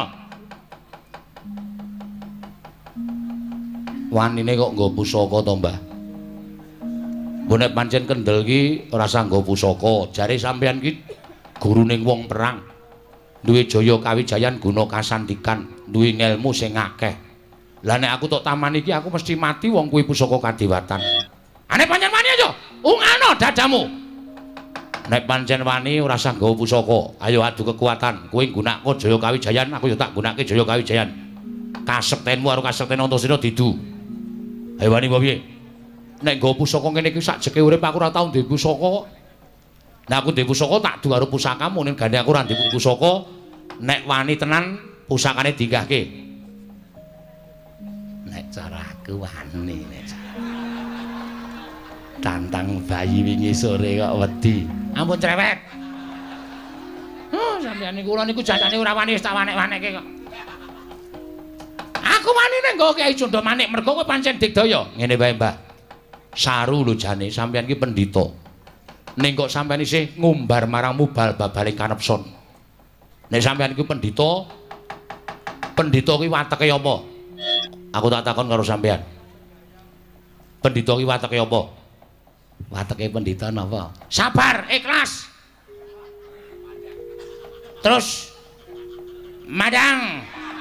Wanine kok nggo pusaka to, Mbah? Mbok nek pancen kendel ki ora usah nggo pusaka. Jare sampeyan ki guruning wong perang. Duwe jaya kawijayan guna kasantikan, duwe ngelmu sing akeh. Lah nek aku tok taman iki aku mesti mati wong kuwi pusaka kadewatan. Ane pancen wani aja, ungano dadamu. Nek pancen wani ora usah nggawa pusaka, ayo adu kekuatan. Kowe nggunakake jaya kawijayan, aku ya tak gunakake jaya kawijayan. Kasektenmu karo kasekten Antasena didu. Ayo wani apa piye? Nek nggawa pusaka ngene iki sak jeke urip aku ora tau duwe pusaka. Nek aku duwe pusaka tak du karo pusakamu ning gane aku ora duwe pusaka. Nek wani tenan pusakane dinggahke. Nek caraku wani nek tantang bayi wingi sore kok wedi. Ampun cerewet. Oh, sampeyan niku kula niku jatane ora wani wis tak wanek-wanekke kok. Aku wani nek nggo Kyai Cundha Manik mergo kowe pancen digdaya. Ngene wae, Mbah. Saru lho jane sampeyan ki pendhita. Ning kok sampeyan isih ngumbar marang mubal babaling kanepson. Nek sampeyan iku pendhita, pendhita ki wateke apa? Aku tak takon karo sampean. Pendhita ki wateke apa? Wateke pendhita napa? Sabar, ikhlas. Terus madang.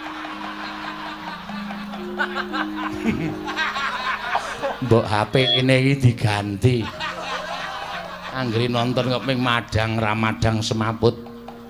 Mbok H P ini iki diganti. Anggere nonton kok ping madang ramadang semaput.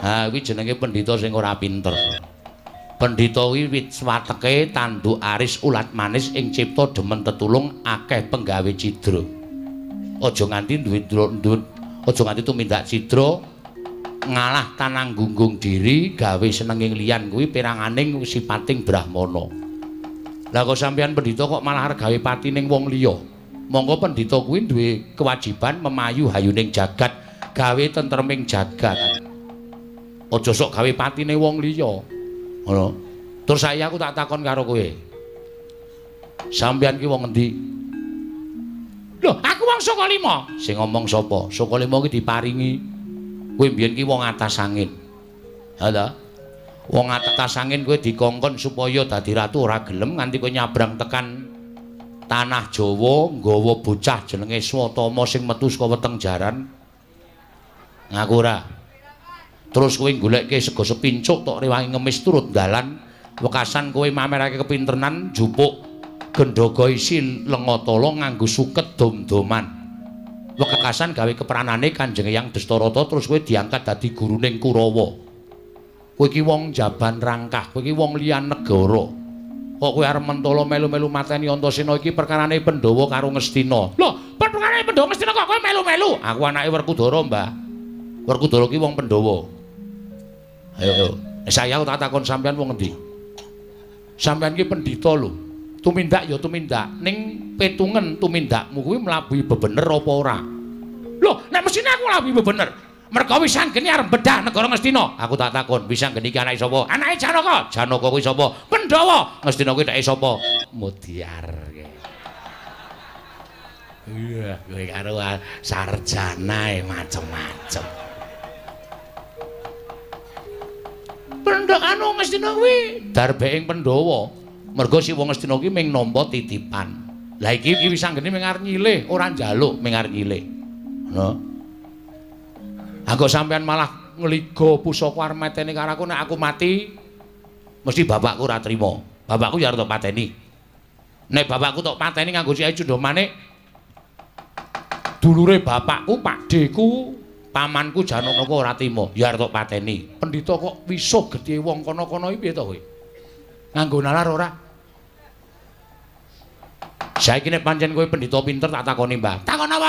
Ha kuwi jenenge pendhita sing ora pinter. Pendhita kuwi wit swateke tanduk aris ulat manis ing cipta demen tetulung akeh penggawe cidra. Aja nganti duwe ndut, aja nganti tumindak cidra ngalah tanang gunggung diri gawe senenging liyan kuwi piranganing sipating brahmana. Lah kok sampeyan pendhita kok malah arep gawe pati ning wong liya? Monggo pendhita kuwi duwe kewajiban memayu hayuning jagat, gawe tentreming jagat. Aja sok gawe patine wong liya. Ngono. Terus saya aku tak takon karo kowe. Sampeyan ki wong endi? Loh, aku wong Sukalima. Sing ngomong sapa? Sukalima ki diparingi kowe mbiyen ki wong atas angin. Ha ta? Wong atas angin kowe dikongkon supaya dadi ratu ora gelem nganti kowe nyabrang tekan tanah Jawa nggawa bocah jenenge Swatama sing metu saka weteng jaran. Ngaku ora. Terus kowe goleke sego sepincuk tok rewangi ngemis turut dalan wekasan kowe mamerake kepinterenan jupuk gendhaga isi lengatala nganggo suket dom-doman. Wekasan gawe keperanane Kanjeng Hyang Dastarata terus kowe diangkat dadi guruning Kurawa. Kowe iki wong jaban rangkah, kowe iki wong liyan negara. Kok kowe arep mentala melu-melu mateni Antasena iki perkarane Pandhawa karo Ngastina. Lho, perkarane Pandhawa Ngastina kok kowe melu-melu? Aku anake Werkudara, Mbah. Werkudara ki wong Pandhawa. Ayo, ayo. Saya tak takon sampean wong endi? Sampean ki pendhita lho. Tumindak ya tumindak, ning petungen tumindakmu kuwi mlabuhi bebener apa ora? Lho, nek mesine aku mlabuhi bebener. Merga Wisanggeni arep bedah negara Ngastina. Aku tak takon, Wisanggeni ki anake sapa? Anake Janaka. Janaka kuwi sapa? Pandhawa. Ngastina kuwi dake sapa? Mutiar. Iya, kowe karo sarjana macem-macem. Pendhok anu Ngastina kuwi darbeking Pandhawa. Mergo si wong Ngastina kuwi ming nampa titipan. Lah iki iki Wisanggeni ming arep nyilih, ora njaluk ming arep nyilih. Ngono. Aku sampean malah ngliga pusaka arep mateni karo aku nek aku mati mesti bapakku ora trima. Bapakku ya arep tak pateni. Nek bapakku tak pateni nganggo Cai Cundamanik dulure bapakku, pakdeku, pamanku Janaka ora trima, ya arep tak pateni. Pendhita kok wisuh gedhe wong kono-kono iki piye to kowe? Nganggo nalar ora? Saiki nek pancen kowe pendhita pinter tak takoni, Mbah. Takon apa?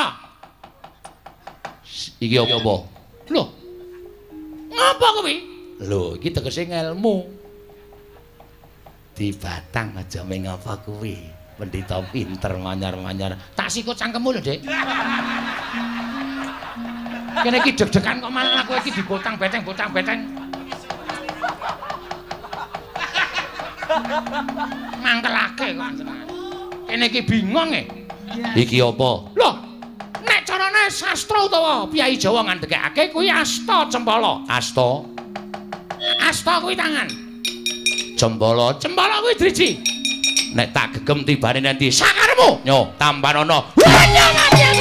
Iki apa? Lho. Ngapa kuwi? Lho, iki tegese ngelmu. Di batang aja ming apa kuwi. Pendhita pinter manyar-manyar. Tak sikut cangkemmu lho, Dik. Kene iki deg-degan kok malah aku iki dibotang beteng-botang beteng. Mangkelake kok. Kene iki bingung e. Iki apa? Loh, nek carane sastra utawa piyai Jawa ngandhekake kuwi asta cempala. Asta. Asta kuwi tangan. Cempala, cempala kuwi driji. Nek tak gegem tibane nanti sakaremu. Nyo, tampanana. Wanya mati aku.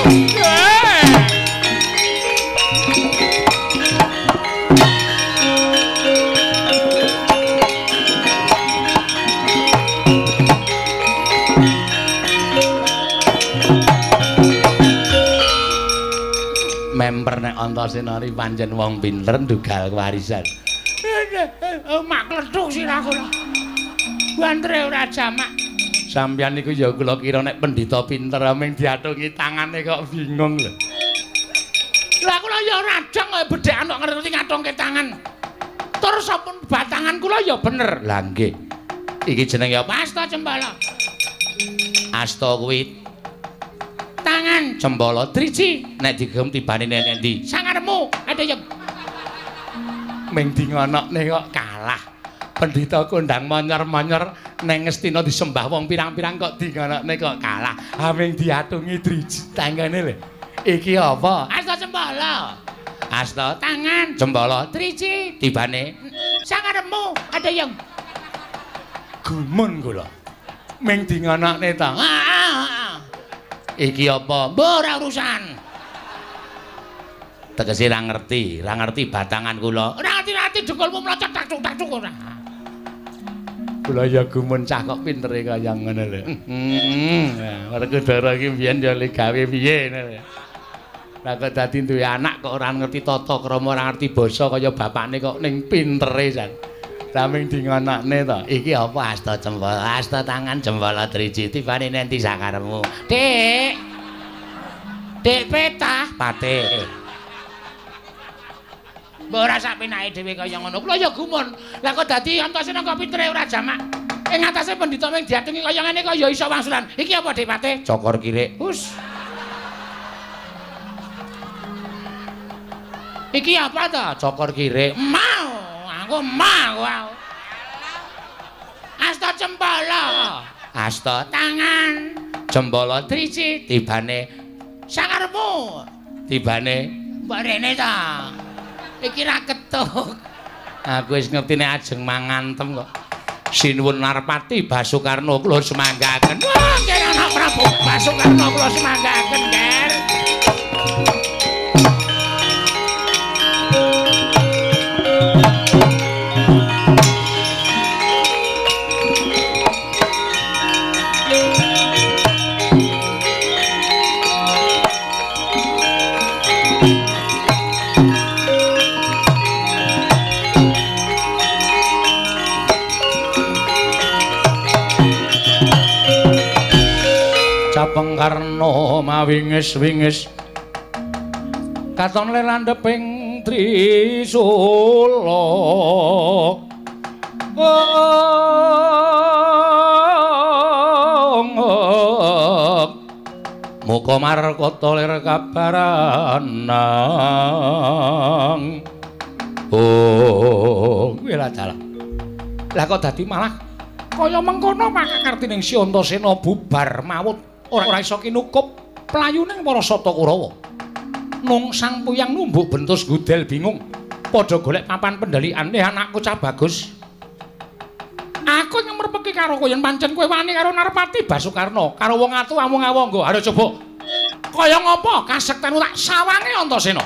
Member nek Antasena ri pancen wong pinter ndugal kewarisan. Mak kledhuk sirahku. Bantre ora jamak. Sampeyan niku ya kula kira nek pendhita pinter ming diatungi tangane kok bingung lho. Lah kula ya rajang kaya bedhekan kok ngerti ngatungke tangan. Terus sampun batangan kula ya bener. Lah nggih. Iki jenenge apa? Asta cempala. Asta kuwi tangan cempala driji nek digem tibane nek ndi sangaremu ada yang ming di ngonokne kok kalah pendhita kondang manyer-manyer neng Ngastina disembah wong pirang-pirang kok di ngonokne kok kalah ha ming diatungi driji tanggane lho iki apa asta cempala asta tangan cempala driji tibane sangaremu ada yang gumun kula ming di ngonokne ta iki apa? Mbah ora urusan. Tegese ra ngerti, ra ngerti batangan kula. Ora ngerti-ngerti dhukulmu mlocot tak-tak-tak ora. Kula ya gumun cah kok pintere kaya ngono lho. Heeh. Werkudara iki mbiyen ya le gawe piye ngono. Lah kok dadi duwe anak kok ora ngerti tata krama, ora ngerti basa kaya bapakne kok ning pintere jan. Saming dinganakne to. Iki apa asta cempala, asta tangan jempala driji tibane nenti sakarepmu. Dik. Dik petah pate. Mbok ora sak penake dhewe kaya ngono. Kula ya gumun. Lah kok dadi Antasena kok pintere ora jamak. Ing atase pendhita ming diatungi kaya ngene kok ya iso wangsulan. Iki apa Dik Pate? Cokor kirik. Hus. Iki apa to? Cokor kirik. Mau. Aku mau. Asta cempala. Asta tangan. Jempala driji tibane sakarepmu. Tibane mbok rene ta. Iki ra ketuk. Aku wis ngerti nek ajeng mangantem kok. Sinuwun Narpati Basukarna kula semanggaken. Wah, nger anak Prabu Basukarna kula semanggaken, Nger. Pengkarno mawingis-wingis katon lelandheping Trisula muka markata lir kabaranang oh kuwi lah dalah lah kok dadi malah kaya mengkono makakartining Si Antasena bubar mawut ora iso kinukup playuning para Sata Kurawa. Nung sang puyang numbuk bentus gudel bingung padha golek papan pendaliane anakku Cah Bagus. Aku nyemrepeki karo kowe yen pancen kowe wani karo Narpati Basukarna karo wong atu amung awangga. Ayo coba. Kaya ngapa kasektenmu tak sawange Antasena?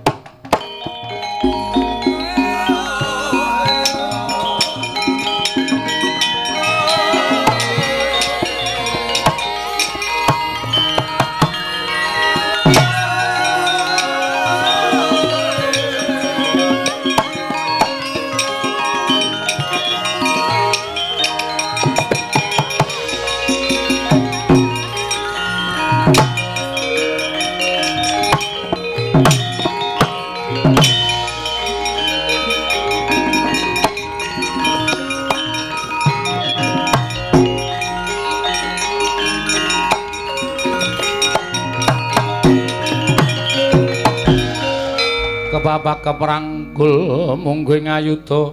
Kebabak keperanggul mungguing ayuda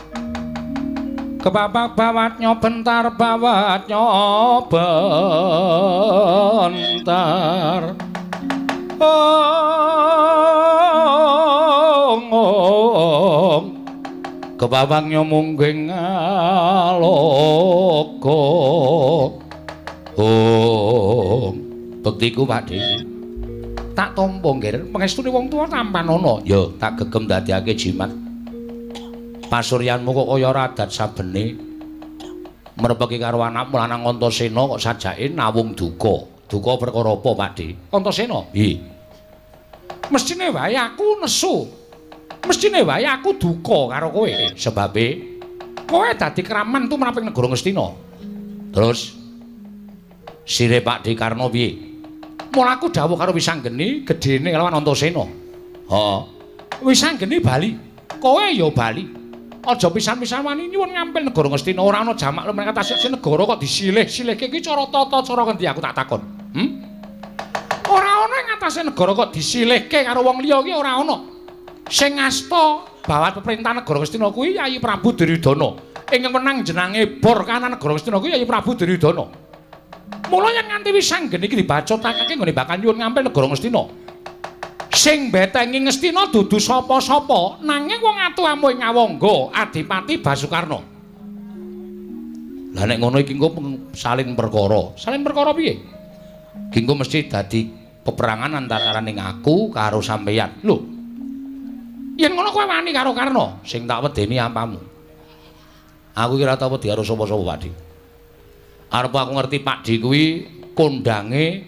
kebabak bawatnya bentar bawatnya bentar ong ong kebabaknya mungguing aloka ong bektiku Pakde tak tampa ngger pangestune wong tuwa tampan ana ya tak gegem dadiake jimat pasuryanmu kok kaya ora adat sabene merepeki karo anakmu lanang Antasena kok sajake nawung duka duka perkara apa Pakde Antasena nggih mestine wae aku nesu mestine wae aku duka karo kowe sebabe kowe dadi kraman tumraping negara Ngastina terus sire Pakde Karna piye mula aku dawuh karo Wisanggeni gedene lawan Antasena. Ha. Wisanggeni bali. Kowe ya bali. Aja pisan-pisan wani nyuwun ngampil negara Ngastina ora ana jamak lumeneng atas negara kok disilih-silihke iki cara tata cara ngendi aku tak takon. Hm? Ora ana ing atase negara kok disilihke karo wong liya iki ora ana. Sing ngasta bawat peperintah negara Ngastina kuwi Yayi Prabu Duryudana. Ing menang jenenge Bor kanan negara Ngastina kuwi Yayi Prabu Duryudana. Mula yen nganti Wisanggeni iki dibacotakake nggone bakal nyuwun ngampil negara Ngastina. Sing mbetengi Ngastina dudu sapa-sapa, nanging wong atu-amu ing Awangga, Adipati Basukarna. Lah nek ngono iki engko saling perkara. Saling perkara piye? Iki engko mesti dadi peperangan antaraning aku karo sampeyan. Lho. Yen ngono kowe wani karo Karna, sing tak wedeni apamu. Aku iki ora tau wedi karo sapa-sapa, Pakde. Arep aku ngerti Pakde kuwi kondange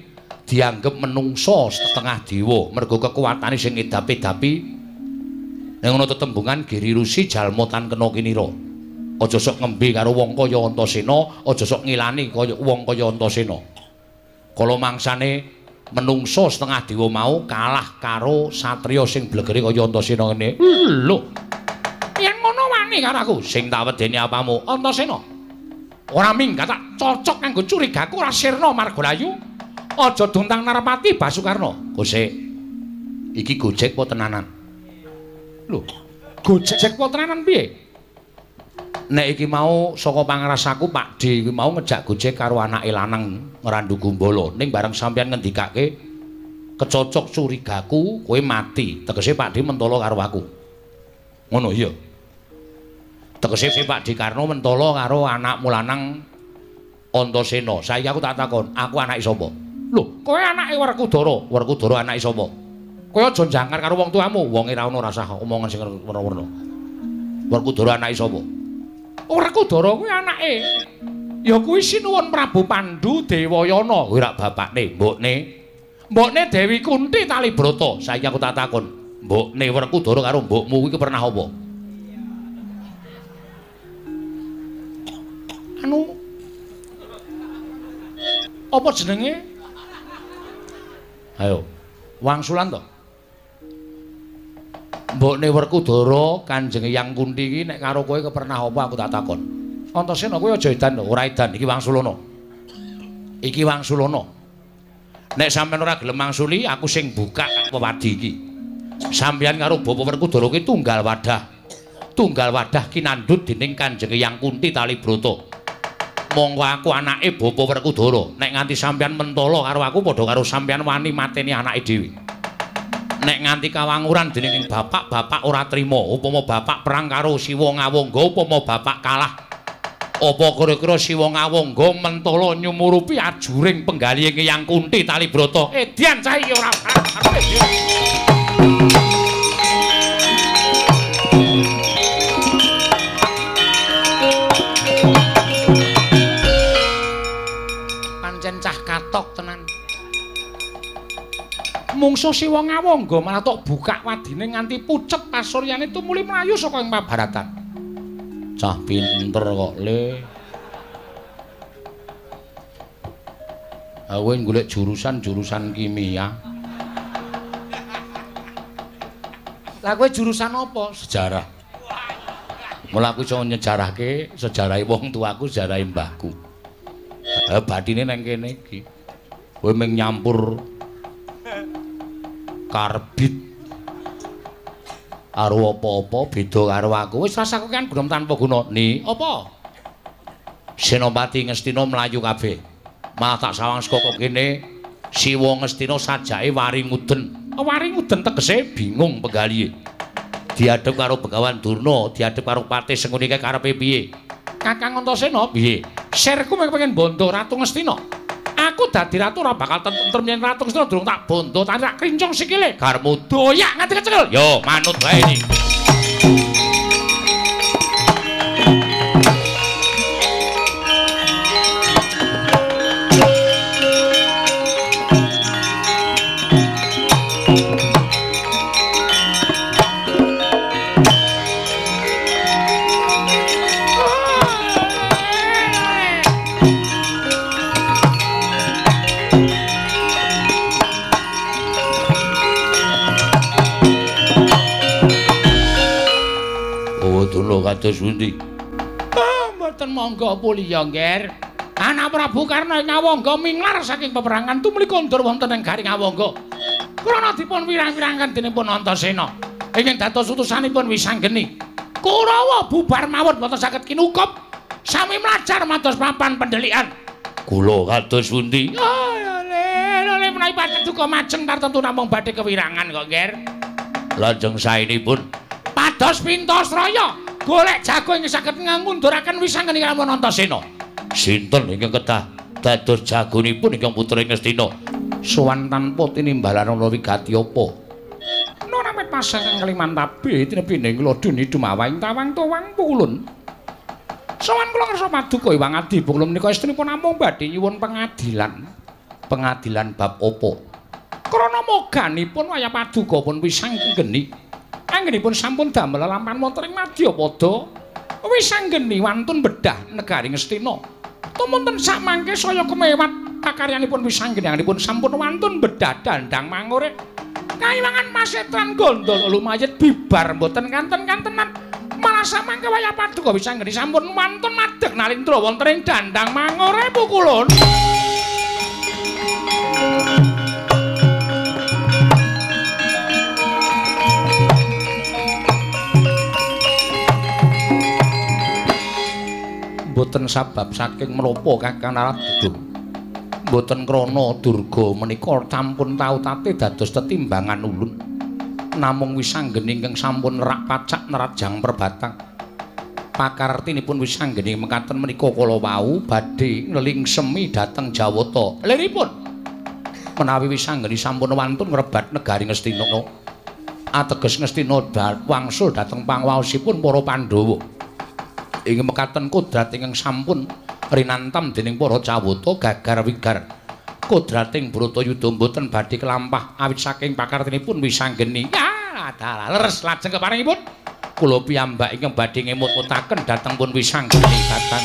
dianggep menungso setengah dewa mergo kekuatane sing edapi-edapi. Ning ngono tetembungan Giri Rusi jalma tan kena kinira. Aja sok ngembe karo wong kaya Antasena, aja sok ngilani kaya wong kaya Antasena. Kala mangsane menungso setengah dewa mau kalah karo satriya sing blegere kaya Antasena ngene. Lho. Yen ngono wani karo aku sing tak wedeni apamu Antasena. Ora minggat tak cocok kanggo curigaku ora sirna Margalayu. Aja duntang Narpati Basukarna. Gosek. Iki gojek apa tenanan? Lho, gojek apa tenanan piye? Nek iki mau saka pangrasaku Pakde iki mau ngejak gojek karo anake lanang Ngrandu Gumbala. Ning bareng sampeyan ngendikake kecocok curigaku kowe mati. Tegese Pakde mentala karo aku. Ngono iya. Tegese Pak Dikarno mentala karo anakmu lanang Antasena. Saiki aku tak takon, aku anake sapa? Lho, kowe anake Werkudara. Werkudara anake sapa? Kowe aja jangkar karo wong tuamu. Wonge ra ono rasah omongan sing werna-werna. Werkudara anake sapa? Werkudara kuwi anake. Ya kuwi Sinuwun Prabu Pandhu Dewayana. Kuwi rak bapakne, mbokne. Mbokne Dewi Kunti Talibrata. Saiki aku tak takon, mbokne Werkudara karo mbokmu kuwi pernah apa? Anu apa jenenge? Ayo, wangsulan to. Mbokne Werkudara Kanjeng Hyang Kunti iki nek karo kowe kepernah apa aku tak takon. Antasena kowe aja edan lho, ora edan iki wangsulana. Iki wangsulana. Nek sampeyan ora gelem mangsuli, aku sing buka wewadi iki. Sampeyan karo Bapak Werkudara kuwi tunggal wadah. Tunggal wadah kinandhut dening Kanjeng Hyang Kunti Talibrata. Monggo aku anake Bapak Werkudara. Nek nganti sampeyan mentala karo aku padha karo sampeyan wani mateni anake dhewe. Nek nganti kawanguran dening bapak-bapak ora trima, upama bapak perang karo Siwa Ngawangga, upama bapak kalah. Apa kira-kira Siwa Ngawangga mentala nyumurupi ajuring penggalihe Hyang Kunti Talibrata. Edian cah iki ora cah katok tenan. Mungsuh Siwa Ngawangga malah tok buka wadine nganti pucet pasuryane tumuli mlayu saka ing pabaratan. Cah pinter kok, Le. Aku golek jurusan-jurusan kimia. Lah kowe jurusan apa? Sejarah. Mula aku iso nyejarahke sejarahe wong tuaku, sejarahe mbahku. Eh bathine nang kene iki. Kowe mung nyampur karbit karo apa-apa beda karo aku. Wis rasaku kan belum tanpa guna. Ni, apa? Senopati Ngastina mlayu kabeh. Malah tak sawang saka kene Siwa Ngastina sajake waringuden. Waringuden tegese bingung penggalihe. Diadhep karo Begawan Durna, diadhep karo Patih Sengkunike karepe piye? Kakang Antasena piye? Sirku mung pengen bondo Ratu Ngastina. Aku dadi ratu ora bakal tentrem yen Ratu Ngastina durung tak bondo, tak tak krincung sikile. Garmu doyak nganti kecekel. Yo, manut wae iki. Kados pundi? Ah, mboten monggo puliya, Nger. Anak Prabu Karna Ngawangga minglar saking peperangan tumuli kondur wonten ing Garing Ngawangga. Krana dipun wirang-wirangan dening pun Antasena. Ingkang dados utusanipun Wisanggeni. Kurawa bubar mawon boten saged kinukup. Sami mlajar mados papan pendhelikan. Kula kados pundi? Ah, le, le menawi pancen duka majeng tartemtu namung badhe kewirangan kok, Nger. Lajeng saenipun pados Pintasraya. Golek jago ingkang saged ngangunduraken Wisanggeni kalawan Antasena. Sinten ingkang kedah dados jagonipun ingkang putra Ngastina? Sowan tanpa tinimbalan ana wigati apa? Nora met pasangan Kalimantabe tinepining kula duni dumawaing tawang towang pulun. Sowan kula kersa paduka Iwang Adi kula menika istrinipun namung badhe nyuwun pengadilan. pengadilan bab opo. Krana moganipun wayah paduka pun wisanggeni. Anggenipun sampun damel lelampahan wonten ing Madyapada. Wisanggeni wantun bedah negari Ngastina. Tumunten sak mangke saya kemewat pakaryanipun wisanggeni anggenipun sampun wantun bedah dandang mangure. Kayiwangan masetran gondol lumayet bibar mboten kanten-kantenan. Malah samangke wayah paduka wisanggeni sampun wantun madeg nalindra wonten ing dandang mangure pukulun. Boten sabab saking menapa Kakang Narada. Boten krana Durga menika sampun tau tate dados tetimbangan ulun. Namung wisanggeni ingkang sampun nerak pacak nerajang perbatang. Pakartinipun wisanggeni mekaten menika kala wau badhe nelingsemi dhateng Jawata. Liripun menawi wisanggeni sampun wantun ngrebat negari Ngastina. Ateges Ngastina wangsul dhateng pangwaosipun para Pandhawa. Ing mekaten kodrat ingkang sampun rinantam dening para Jawata gagar wigar. Kodrating Bratayuda mboten badhe kelampah awit saking pakartinipun wisanggeni. Ya, leres lajeng keparingipun kula piyambak ingkang badhe ngemut-mutaken dhateng pun wisanggeni dhateng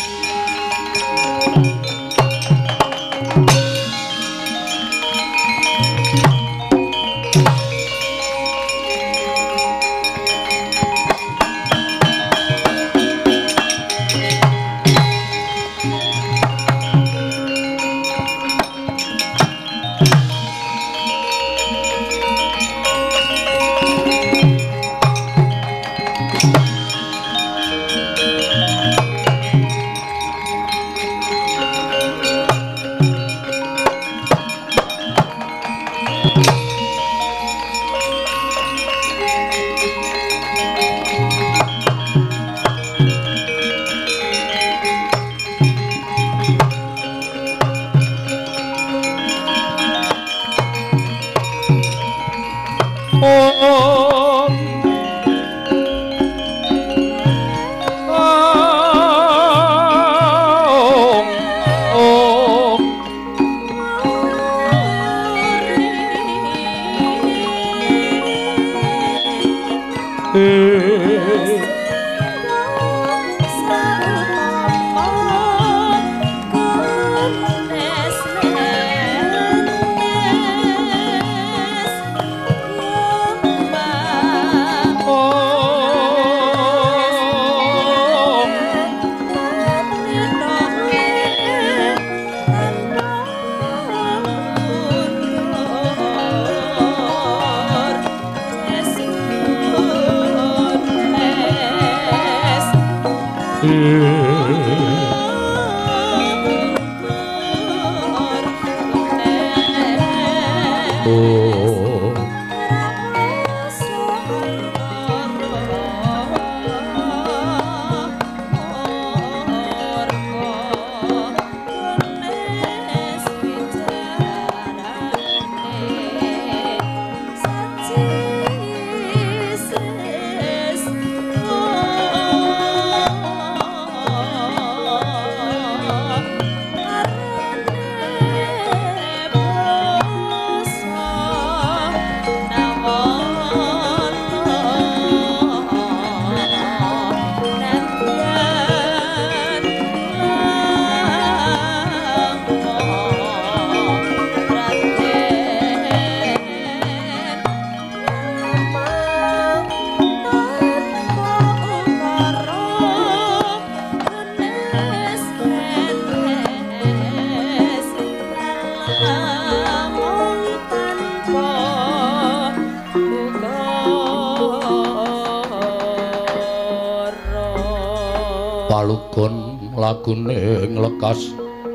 palugon lagune nglekas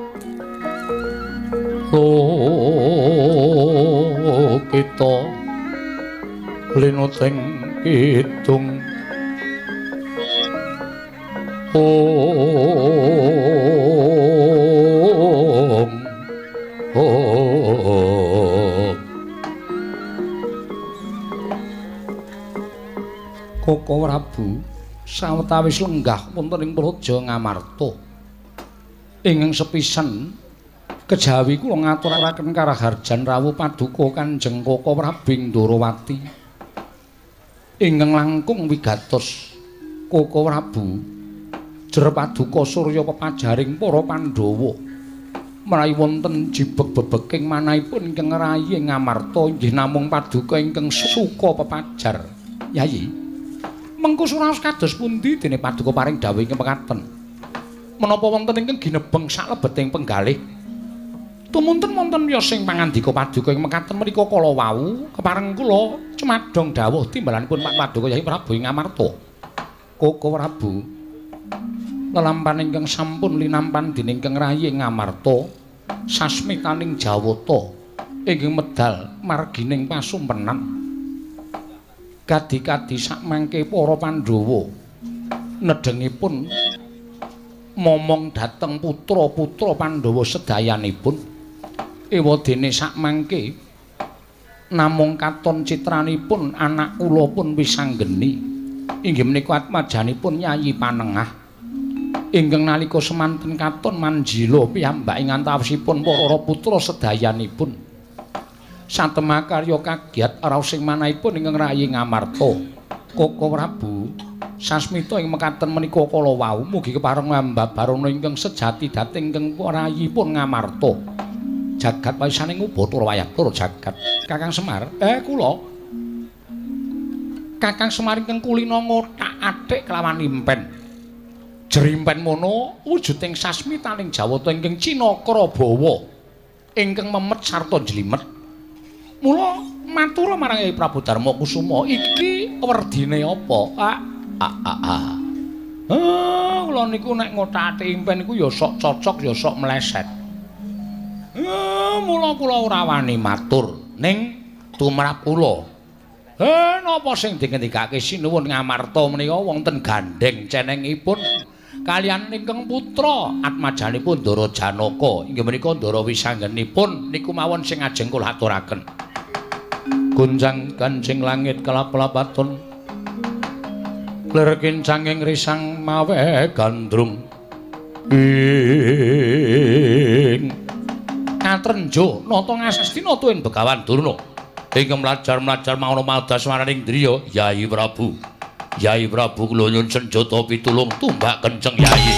oh kita linuting kidung oh oh Koko Prabu sawetawis lenggah wonten ing Praja Ngamarta ingkang sepisan kejawi kula ngaturaken karaharjan rawuh paduka Kanjeng Koko Prabing Ndorowati ingkang langkung wigatos Koko Prabu jer paduka Surya pepajaring para Pandhawa menawi wonten jibeg bebeking manahipun ingkang rayi ngamarta inggih namung paduka ingkang suka pepajar. Yayi mengko suraos kados pundi dene paduka paring dawuh ingkang mekaten menapa wonten ingkang ginebeng saklebeting penggalih tumunten wonten ya sing pangandika paduka ing mekaten menika kala wau kepareng kula cumadong dawuh timbalanipun Pak Paduka Yai Prabu ing Ngamarta. Koko Prabu lelampan ingkang sampun linampan dening Kang Rayi ing Ngamarta sasmitaning Jawata inggih medal margining pasumpenan kadi-kadi sakmangke para Pandhawa nedhengipun momong dhateng putra-putra Pandhawa sedayanipun ewadene sakmangke namung katon citranipun anak kula pun wis anggeni inggih menika atmajanipun Yayi Panengah ingkang nalika semanten katon manjila piyambak ing antawasipun para putra sedayanipun satemakarya kagiat raos ing manahipun ingkang rayi Ngamarta. Koko Prabu sasmita ing mekaten menika kala wau mugi kepareng mbabarana ingkang sejati dhateng ingkang rayi pun Ngamarta. Jagat waisane ngubathara wayahtara jagat. Kakang Semar, eh kula. Kakang Semar ingkang kulina ngothak athik kelawan impen. Jerimpen mono wujuding sasmitaning Jawata ingkang Cinakra Bawa ingkang memet sarta jlimet. Mula matur marang Kyai Prabu Darma Kusuma, iki werdine apa? Ah, ah, ah. ah. Ah, kula niku nek ngothak athik impen niku ya sok cocok ya sok meleset. Eh, mula kula ora wani matur ning tumrap kula. Eh, napa sing dingendikake sinuwun Ngamarta menika wonten gandeng cenengipun kaliyan ingkang putra atmajanipun Ndara Janaka inggih menika Ndara Wisanggenipun niku mawon sing ajeng kula aturaken. Gunjang kancing langit kelap-kelapaton lir kincanging risang mawe gandrung ing Katrenjo nata ngasastina tuwin Begawan Durna ingkang mlajar-mlajar mauna madas waraning driya Yayi Prabu. Yayi Prabu kula nyuwun senjata pitulung tumbak kenceng Yayi.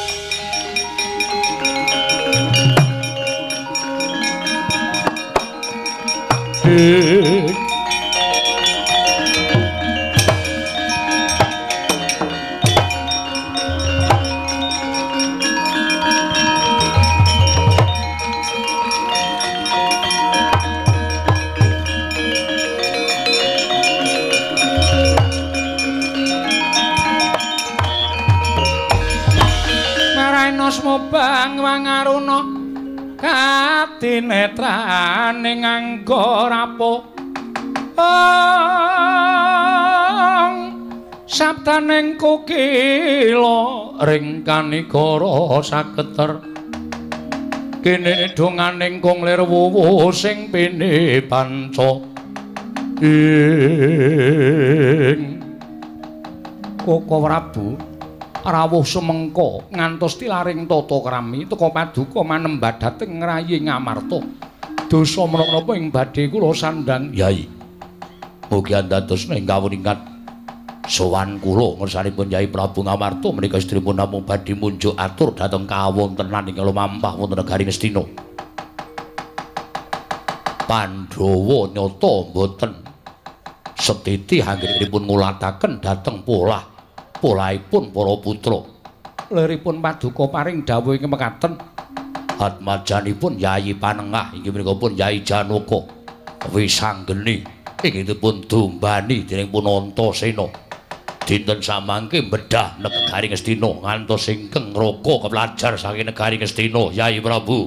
Bang wangaruna katinetrane nganggo rapo ang sabdaning kokila ring kanigara saketer kene donganing konglir wuwu sing pene panca ing Koko Prabu rawuh semengko ngantos tilaring tata krami teka paduka manembat dhateng Rayi Ngamarta. Dosa menapa ing badhe kula sandhang Yai. Mugi andadosna ing kawuningan sowan kula ngersanipun Yai Prabu Ngamarta menika istripun namung badhe munjuk atur dhateng kawontenan ing lumampah wonten negari Ngastina. Pandhawa nyata mboten setiti anggenipun ngulataken dhateng polah polahipun para putra. Liripun paduka paring dawuh ing mekaten. Atmajanipun Yayi Panengah inggih menika pun Yayi Janaka Wisanggeni inggih dipun dombani dening pun Antasena. Dinten samangke bedah negari Ngastina ngantos ingkang ngraka kepelajar saking negari Ngastina Yayi Prabu.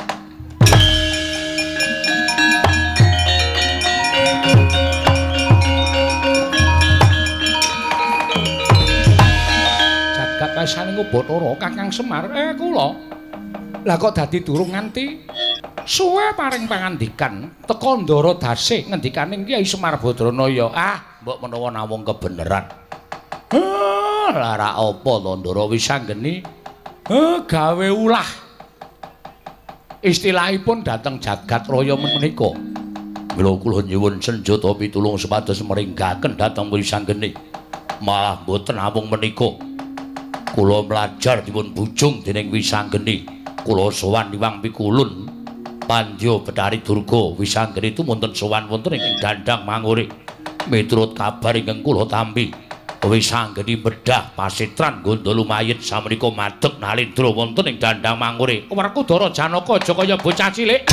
Saning Ubathara Kakang Semar eh kula lah kok dadi durung nganti suwe paring pangandikan teka Ndara Dasih ngendikaning Kyai Semar Badranaya ah mbok menawa namung kebeneran ah lara apa to Ndara Wisanggeni eh gawe ulah istilahipun dhateng jagat raya menika. Mila kula nyuwun senjata pitulung supados meringgaken dhateng Wisanggeni. Malah mboten namung menika. Kula mlajar dipun bujung dening Wisanggeni. Kula sowan Liwang Pikulun. Pandya Betari Durga Wisanggeni tumunten sowan wonten ing Dandang Mangure. Miturut kabar ingkang kula tampi, Wisanggeni bedah pasitran Gonda Lumayit samenika madhep nalindra wonten ing Dandang Mangure. Werkudara Janaka aja kaya bocah cilik.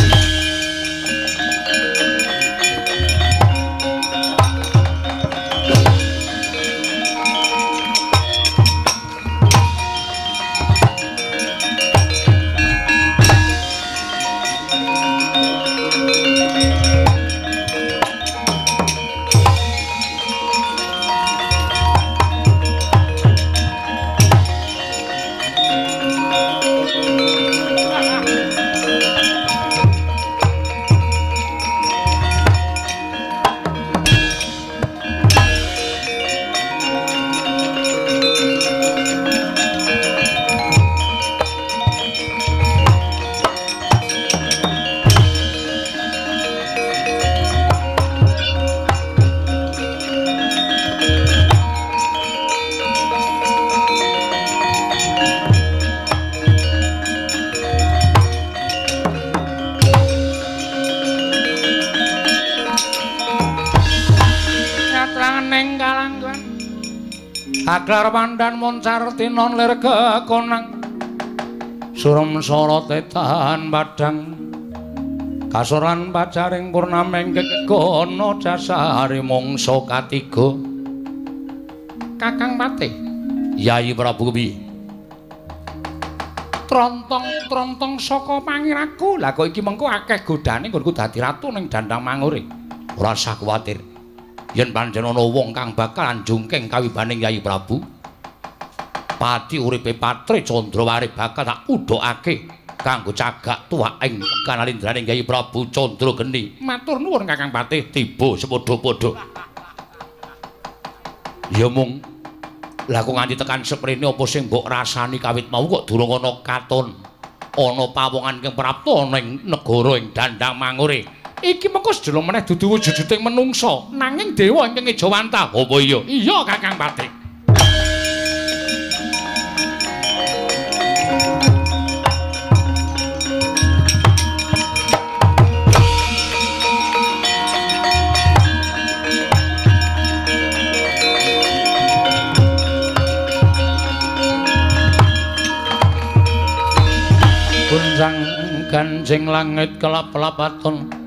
Aklar pandan moncar tinon lir kekonang surem sara tetan padhang kasoran pacaring purnameng kekono dasare mangsa katiga. Kakang Patih, Yai Prabu piye? Trontong-trontong saka pangiraku. Lah kok iki mengko akeh godane nggonku dadi ratu ning Dandang Mangure. Ora usah kuwatir. Yen pancen ana wong kang bakal anjungking kawibaning Yai Prabu, pati uripe Patri Candrawari bakal tak udhokake kanggo cagak tuwaking kanalindraning Yai Prabu Candrageni. Matur nuwun Kakang Patih, tiba sepadha-padha. Ya mung lah kok nganti tekan seprene apa sing mbok rasani kawit mau kok durung ana katon ana pawongan kang prapta ning negara ing Dandang Mangure. Iki mengko sedelo meneh dudu wujuding menungsa nanging dewa ingkang Ejawanta. Apa iya? Iya Kakang Patih. Gunjang ganjing langit kelap-lapaton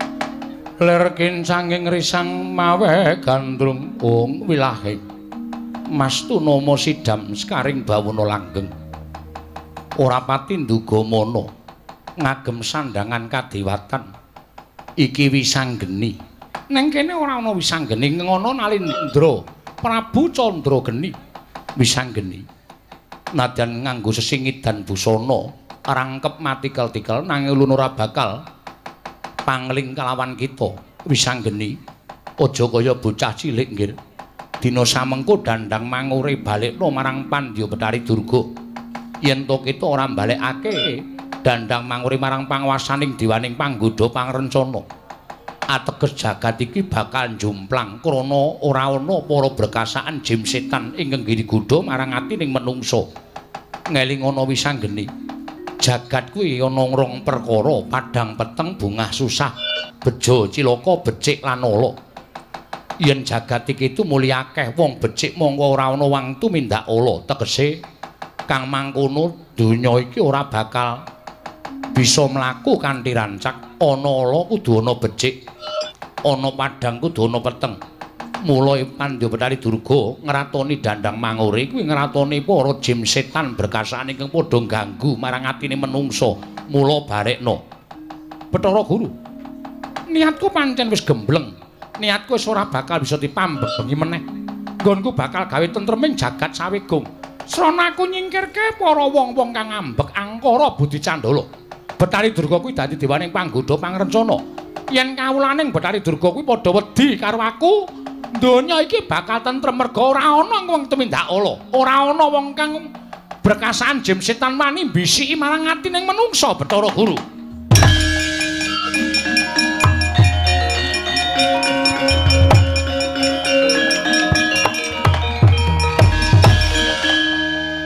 lir kincanging risang mawe gandrung ung wilahe Mastunama sidam skaring bawana langgeng ora pati nduga mono ngagem sandangan kadewatan iki Wisanggeni. Ning kene ora ana Wisanggeni ngono Nalindra Prabu Candrageni. Wisanggeni nadyan nganggo sesingit dan busana rangkep matikel-tikel nanging ulun ora bakal pangling kalawan kita. Wisanggeni aja kaya bocah cilik nggih. Dina samengko Dandang Mangure balekno marang Pandya Betari Durga. Yen to kita ora balekake Dandang Mangure marang panguwasaning dewaning panggoda pangrencana, ateges jagat iki bakal njumplang krana ora ana para berkasaan jim setan ingkang girigodha marang atining manungsa. Ngeling ana Wisanggeni, jagat kuwi ana rong perkara, padhang peteng, bungah susah, bejo cilaka, becik lan ala. Yen jagat iki tumuli akeh wong becik mongko ora ana wong tumindak ala, tegese kang mangkono donya iki ora bakal bisa mlaku kanthi rancak. Ana ala kudu ana becik, ana padhang kudu ana peteng. Mula Pandya Betari Durga ngratoni Dandang Mangure kuwi ngratoni para jim setan berkasaan ingkang padha ganggu marang atine menungsa. Mula barekno. Bathara Guru, niatku pancen wis gembleng. Niatku wis ora bakal bisa dipambengi meneh. Nggonku bakal gawe tentreming jagat sawegung. Srana aku nyingkirke para wong-wong kang ngambek angkara Budi Candala. Betari Durga kuwi dadi dewaning panggoda pangrencana. Yen kawulaning Betari Durga kuwi padha wedi karo aku, donya iki bakal tentrem merga ora ana wong tumindak ala. Ora ana wong kang berkasaan jim setan wani bisiki marang atining menungsa. Bathara Guru,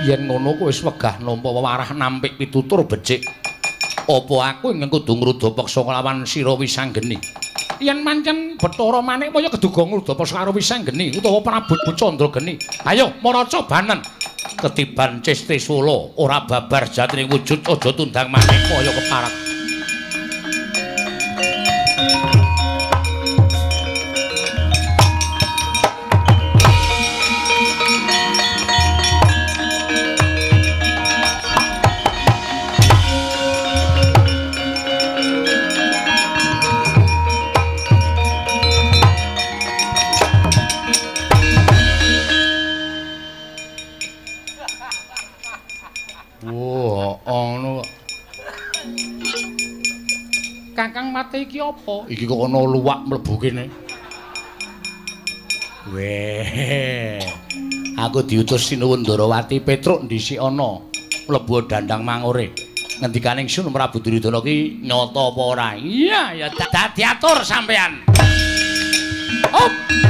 Yen ngono kowe wis wegah nampa wewarah nampik pitutur becik. Apa aku ing kudu ngrudapaksa kelawan sira Wisanggeni? Yen pancen Bathara Manik kaya keduga ngrudapaksa karo Wisanggeni utawa Prabu Candrageni. Ayo maraca banen. Ketiban Cesti Solo ora babar jatine wujud aja tundang manik kaya keparat. Kakang mate iki apa? Iki kok ana luwak mlebu kene. Weh. Aku diutus Sinuwun Ndarawati Petruk ndhisik ana mlebu dandang mangure. Ngendikaning Sun Prabu Duryudana ki nyata apa ora? Iya, ya dadi atur sampean. Hop.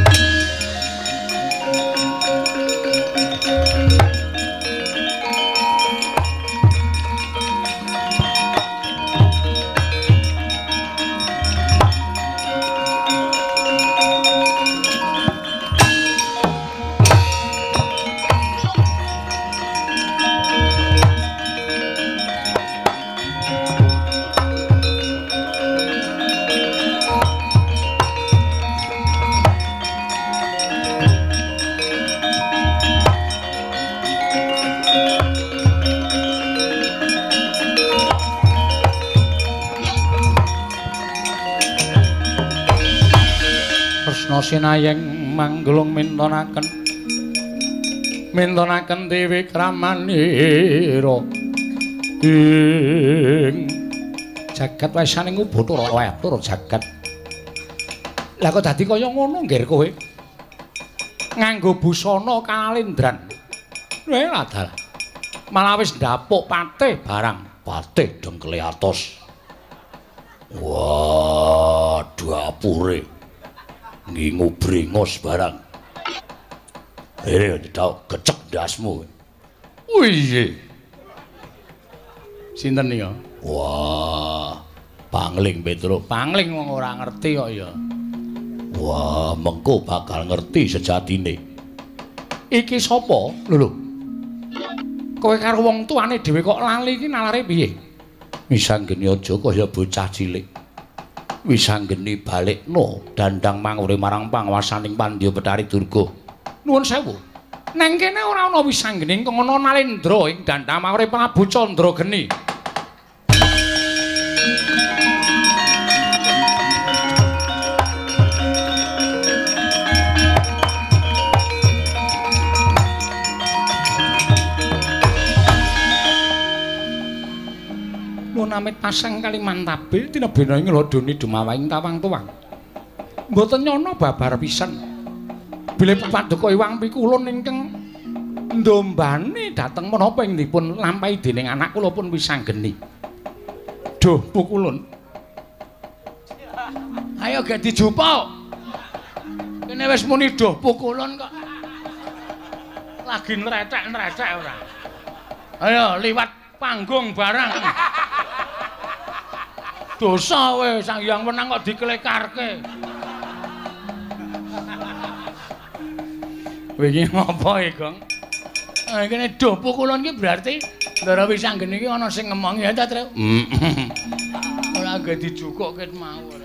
Sinayeng manggulung mintonaken mintonaken Dewi Kramanira ing jagat wasaning Bathara Bathara jagat. Lah kok dadi kaya ngono nggir kowe nganggo busana kalendran. Weh ladal malah wis ndapuk patih barang patih dengkele atos. Wah dapure ngingu bringos barang. Eh, tau kecek dasmu. Wih. Sinten ya? Wah, Pangling Petruk. Pangling wong ora ngerti kok ya. Wah, mengko bakal ngerti sejatine. Iki sapa? Lho lho. Kowe karo wong tuane dhewe kok lali iki nalare piye? Wisanggeni aja kaya bocah cilik. Wisanggeni balikno dandang mangure marang panguwasaning Pandya Betari Durga. Nuwun sewu. Neng kene ora ana Wisanggeni kang ana Nalendra ing dandang mangure Prabu Candrageni. Amit pasang kali mantabe tinebena ing lodone dumawaing tawang tuwang. Mboten nyono babar pisan. Bilih paduka Iwang Pikulun ingkang ndombane dhateng menapa ing dipun lampahi dening anak kula pun Wisanggeni. Duh Pikulun. Ayo ge dijupuk. Kene wis muni duh Pikulun kok. Lagi nretek-nretek ora. Ayo liwat panggung barang. Dosa we Sang Hyang Wenang kok diklekarke. Wingi ngopo e, Gong? Ah kene do pukulan ki berarti Ndara Wisanggeni iki ana sing ngemong ya ta, Tru? Ora ge dijukukke mau ora.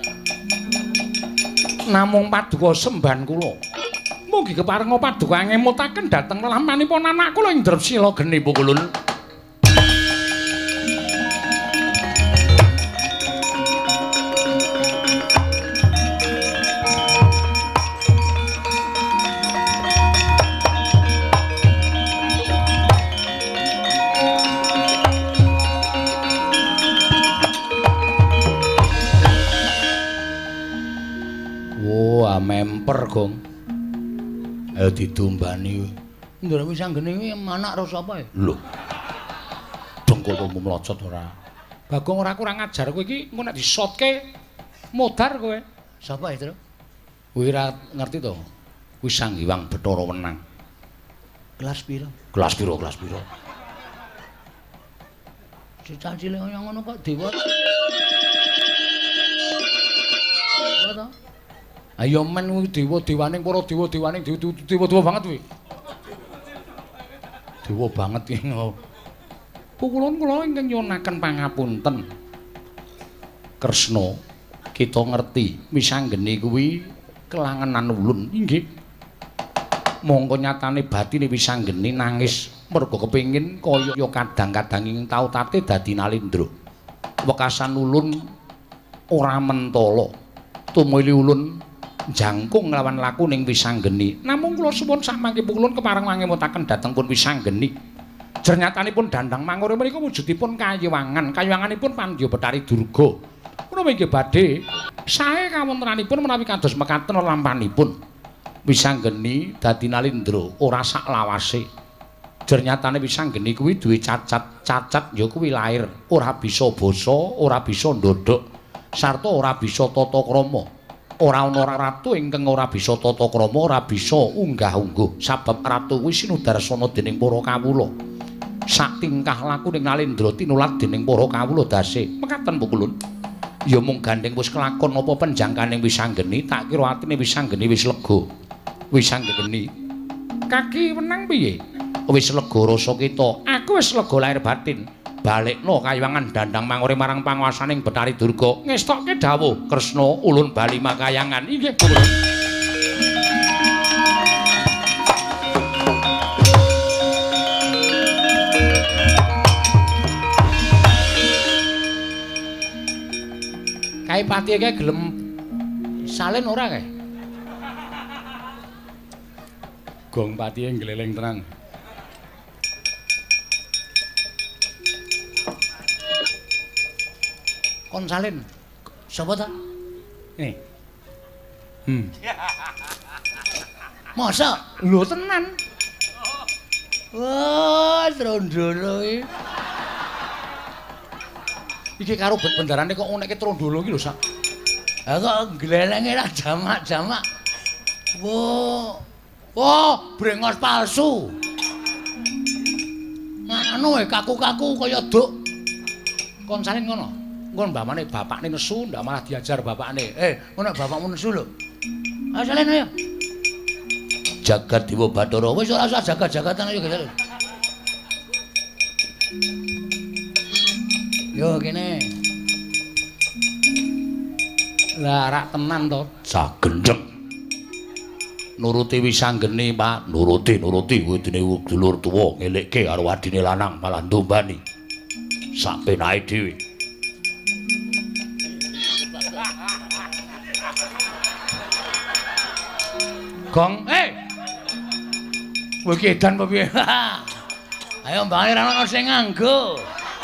Namung paduka semban kula. Mugi keparenga paduka ngemutaken dhateng lamanipun anak kula ing Dresila Geni Pukulun. Memper Gong. Ayo ditumbani. Ndara Wisanggeni iki anak karo sapa ya? Lho. Dengkulmu mlocot ora. Bagong ora kurang ajar kowe iki engko nek disotke modar kowe. Sapa itu? Kowe ora ngerti to? Kuwi Sang Hyang Bathara Wenang. Gelas piro? Gelas piro, gelas piro. Cicak cilik kaya ngono kok dewa. Dewa to? Ayo men kuwi dewa-dewaning para dewa-dewaning dewa-dewa banget kuwi. Dewa banget iki. Pukulun kula ingkang nyuwunaken pangapunten. Kresna, kita ngerti Wisanggeni kuwi kelangenan ulun. Inggih. Mongko nyatane batine Wisanggeni nangis merga kepengin kaya kadang-kadang ing tau tate dadi Nalendra. Wekasan ulun ora mentala. Tumuli ulun jangkung nglawan laku ning Wisanggeni. Namung kula suwun sakmangke pukulun kepareng mangemutaken dhateng pun Wisanggeni. Jernyatanipun Dandang Mangure menika wujudipun kayiwangan, kayiwanganipun Pandya Betari Durga. Menawi nggih badhe sae kawontenanipun menawi kados mekaten lampanipun Wisanggeni dadi Nalendra ora sak lawase. Jernyatanipun Wisanggeni kuwi duwe cacat, cacat ya kuwi lair, ora bisa basa, ora bisa ndodhok, sarta ora bisa tata krama. Ora ana ratu ingkang ora bisa tata krama, ora bisa unggah-ungguh. Sabab ratu kuwi sinudarsana dening para kawula. Sak tingkah laku ning Nalendra tinulat dening para kawula dase. Mekaten pukulun. Ya mung gandeng wis kelakon apa penjangkaning Wisanggeni, tak kira atine Wisanggeni wis lega. Wisanggeni, kaki menang piye? Wis lega rasa kita. Aku wis lega lahir batin. Balekno kayiwangan Dandang Mangure marang panguwasaning Betari Durga. Ngestokke dawuh Kresna ulun bali makayangan. Inggih, pukulun. Kae pati kae gelem salin ora kae? Gong pati ngleleng tenan. Kon salin. Sapa ta? Ini. Hmm. Masa? Lho tenan. Wah, trondolo iki. Iki karo bendarane kok ngenekke trondolo iki lho sak. Ha kok glelenge ra jamak-jamak. Wo. Oh, brengos palsu. Anu e kaku-kaku kaya duk. Kon salin ngono. Engko mbamane bapakne nesu ndak malah diajar bapakne. Eh, ngono bapakmu nesu lho. Ayo salin ayo. Jagat Dewa Bathara wis ora usah jagat-jagatan ayo salin. Yo kene. Lah rak tenan to. Sagendeng. Nuruti Wisanggeni, Pak. Nuruti, nuruti kuwi dene dulur tuwa ngelekke karo adine lanang malah ndombani. Sak penake dhewe. Gong, eh. Kowe iki edan apa piye? Ayo mbane ra ono sing nganggo.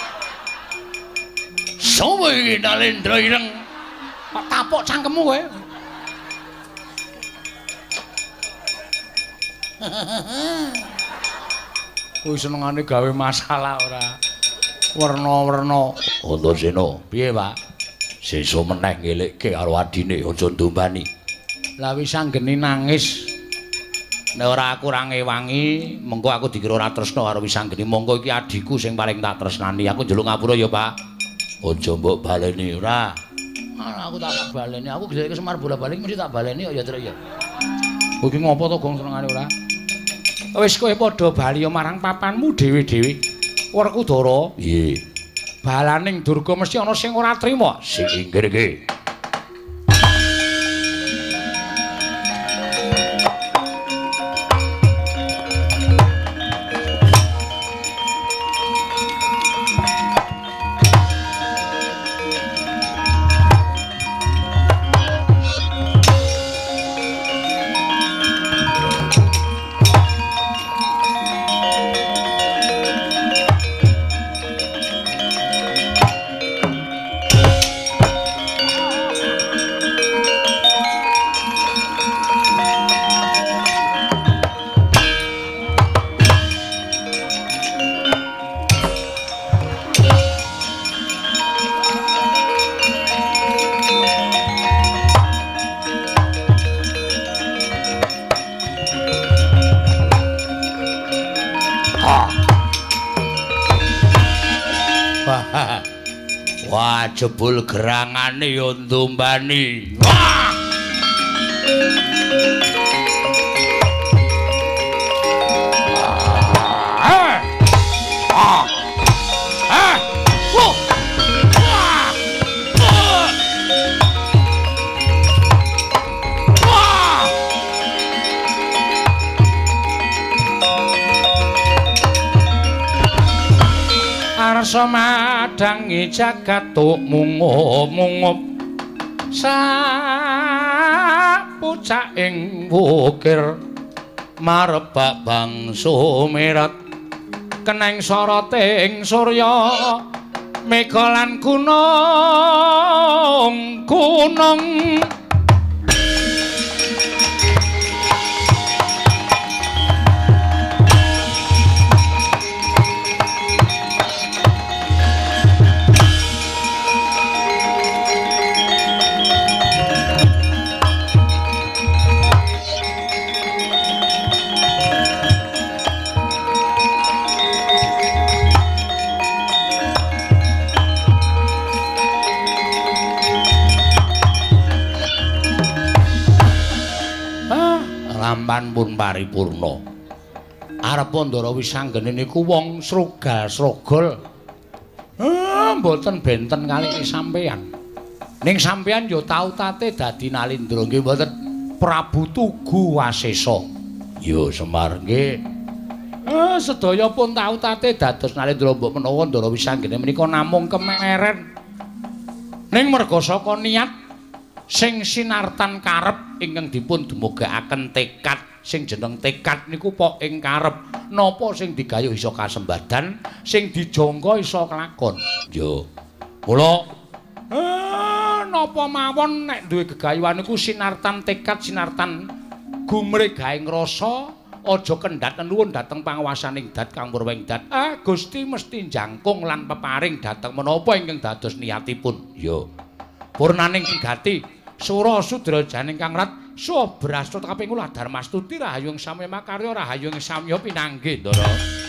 Sopo iki Nalendra ireng? Kok tapuk cangkemmu kowe? Kuwi senengane gawe masalah ora. Werna-werna. Antasena, piye, Pak? Sesuk meneh ngelekke karo adine aja ndombani. Lah Wisanggeni nangis. Nek ora aku ora ngewangi, mengko aku dikira ora tresna karo Wisanggeni. Mongko iki adhiku sing paling tak tresnani. Aku njaluk ngapura ya, Pak. Aja mbok baleni ora. Malah aku tak baleni. Aku geseke Semar bola-balik mesti tak baleni kok ya, Truk ya. Kowe iki ngopo to, Gong, senengane ora? Wis kowe padha bali marang papanmu dhewe-dhewe. Werkudara. Piye? Balaning Durga mesti ana sing ora trima. Sing inggih iki. Wah, jebul gerangane yo ndombani. Wah! Ah! Ah! Ah! Wah! Wah! Wah! Arsa madangi jagat tuk mungup-mungup sapucaking wukir marebak bangsa merat keneng soroting surya mega lan gunung gunung lampan pun paripurna. Arep Pandara Wisanggeni niku wong srogal-srogol. Ah, mboten benten kalih sampeyan. Ning sampeyan ya tau tate dadi Nalindra nggih mboten? Prabu Tugu Wasesa. Ya Semar nggih. Ah, sedaya pun tau tate dados Nalindra mbok menawa Ndara Wisanggeni menika namung kemeren. Ning merga saka niat sing sinartan karep ingkang dipun dumugakaken tekad sing jeneng tekad niku pok ing karep napa sing digayuh isa kasembadan sing dijangka isa kelakon yo mula eh napa mawon nek duwe gegayuhan niku sinartan tekad sinartan gumregaing rasa aja kendhat nuwun dhateng panguwasaning dat Kang Purwengdat ah Gusti mesti jangkung lan peparing dhateng menapa ingkang dados niatipun yo purnaning pigati Sura Sudrajaning Kang Rat Subrastut kaping kula Darmastuti rahayu ing samya makarya rahayu ing samya pinanggih Ndara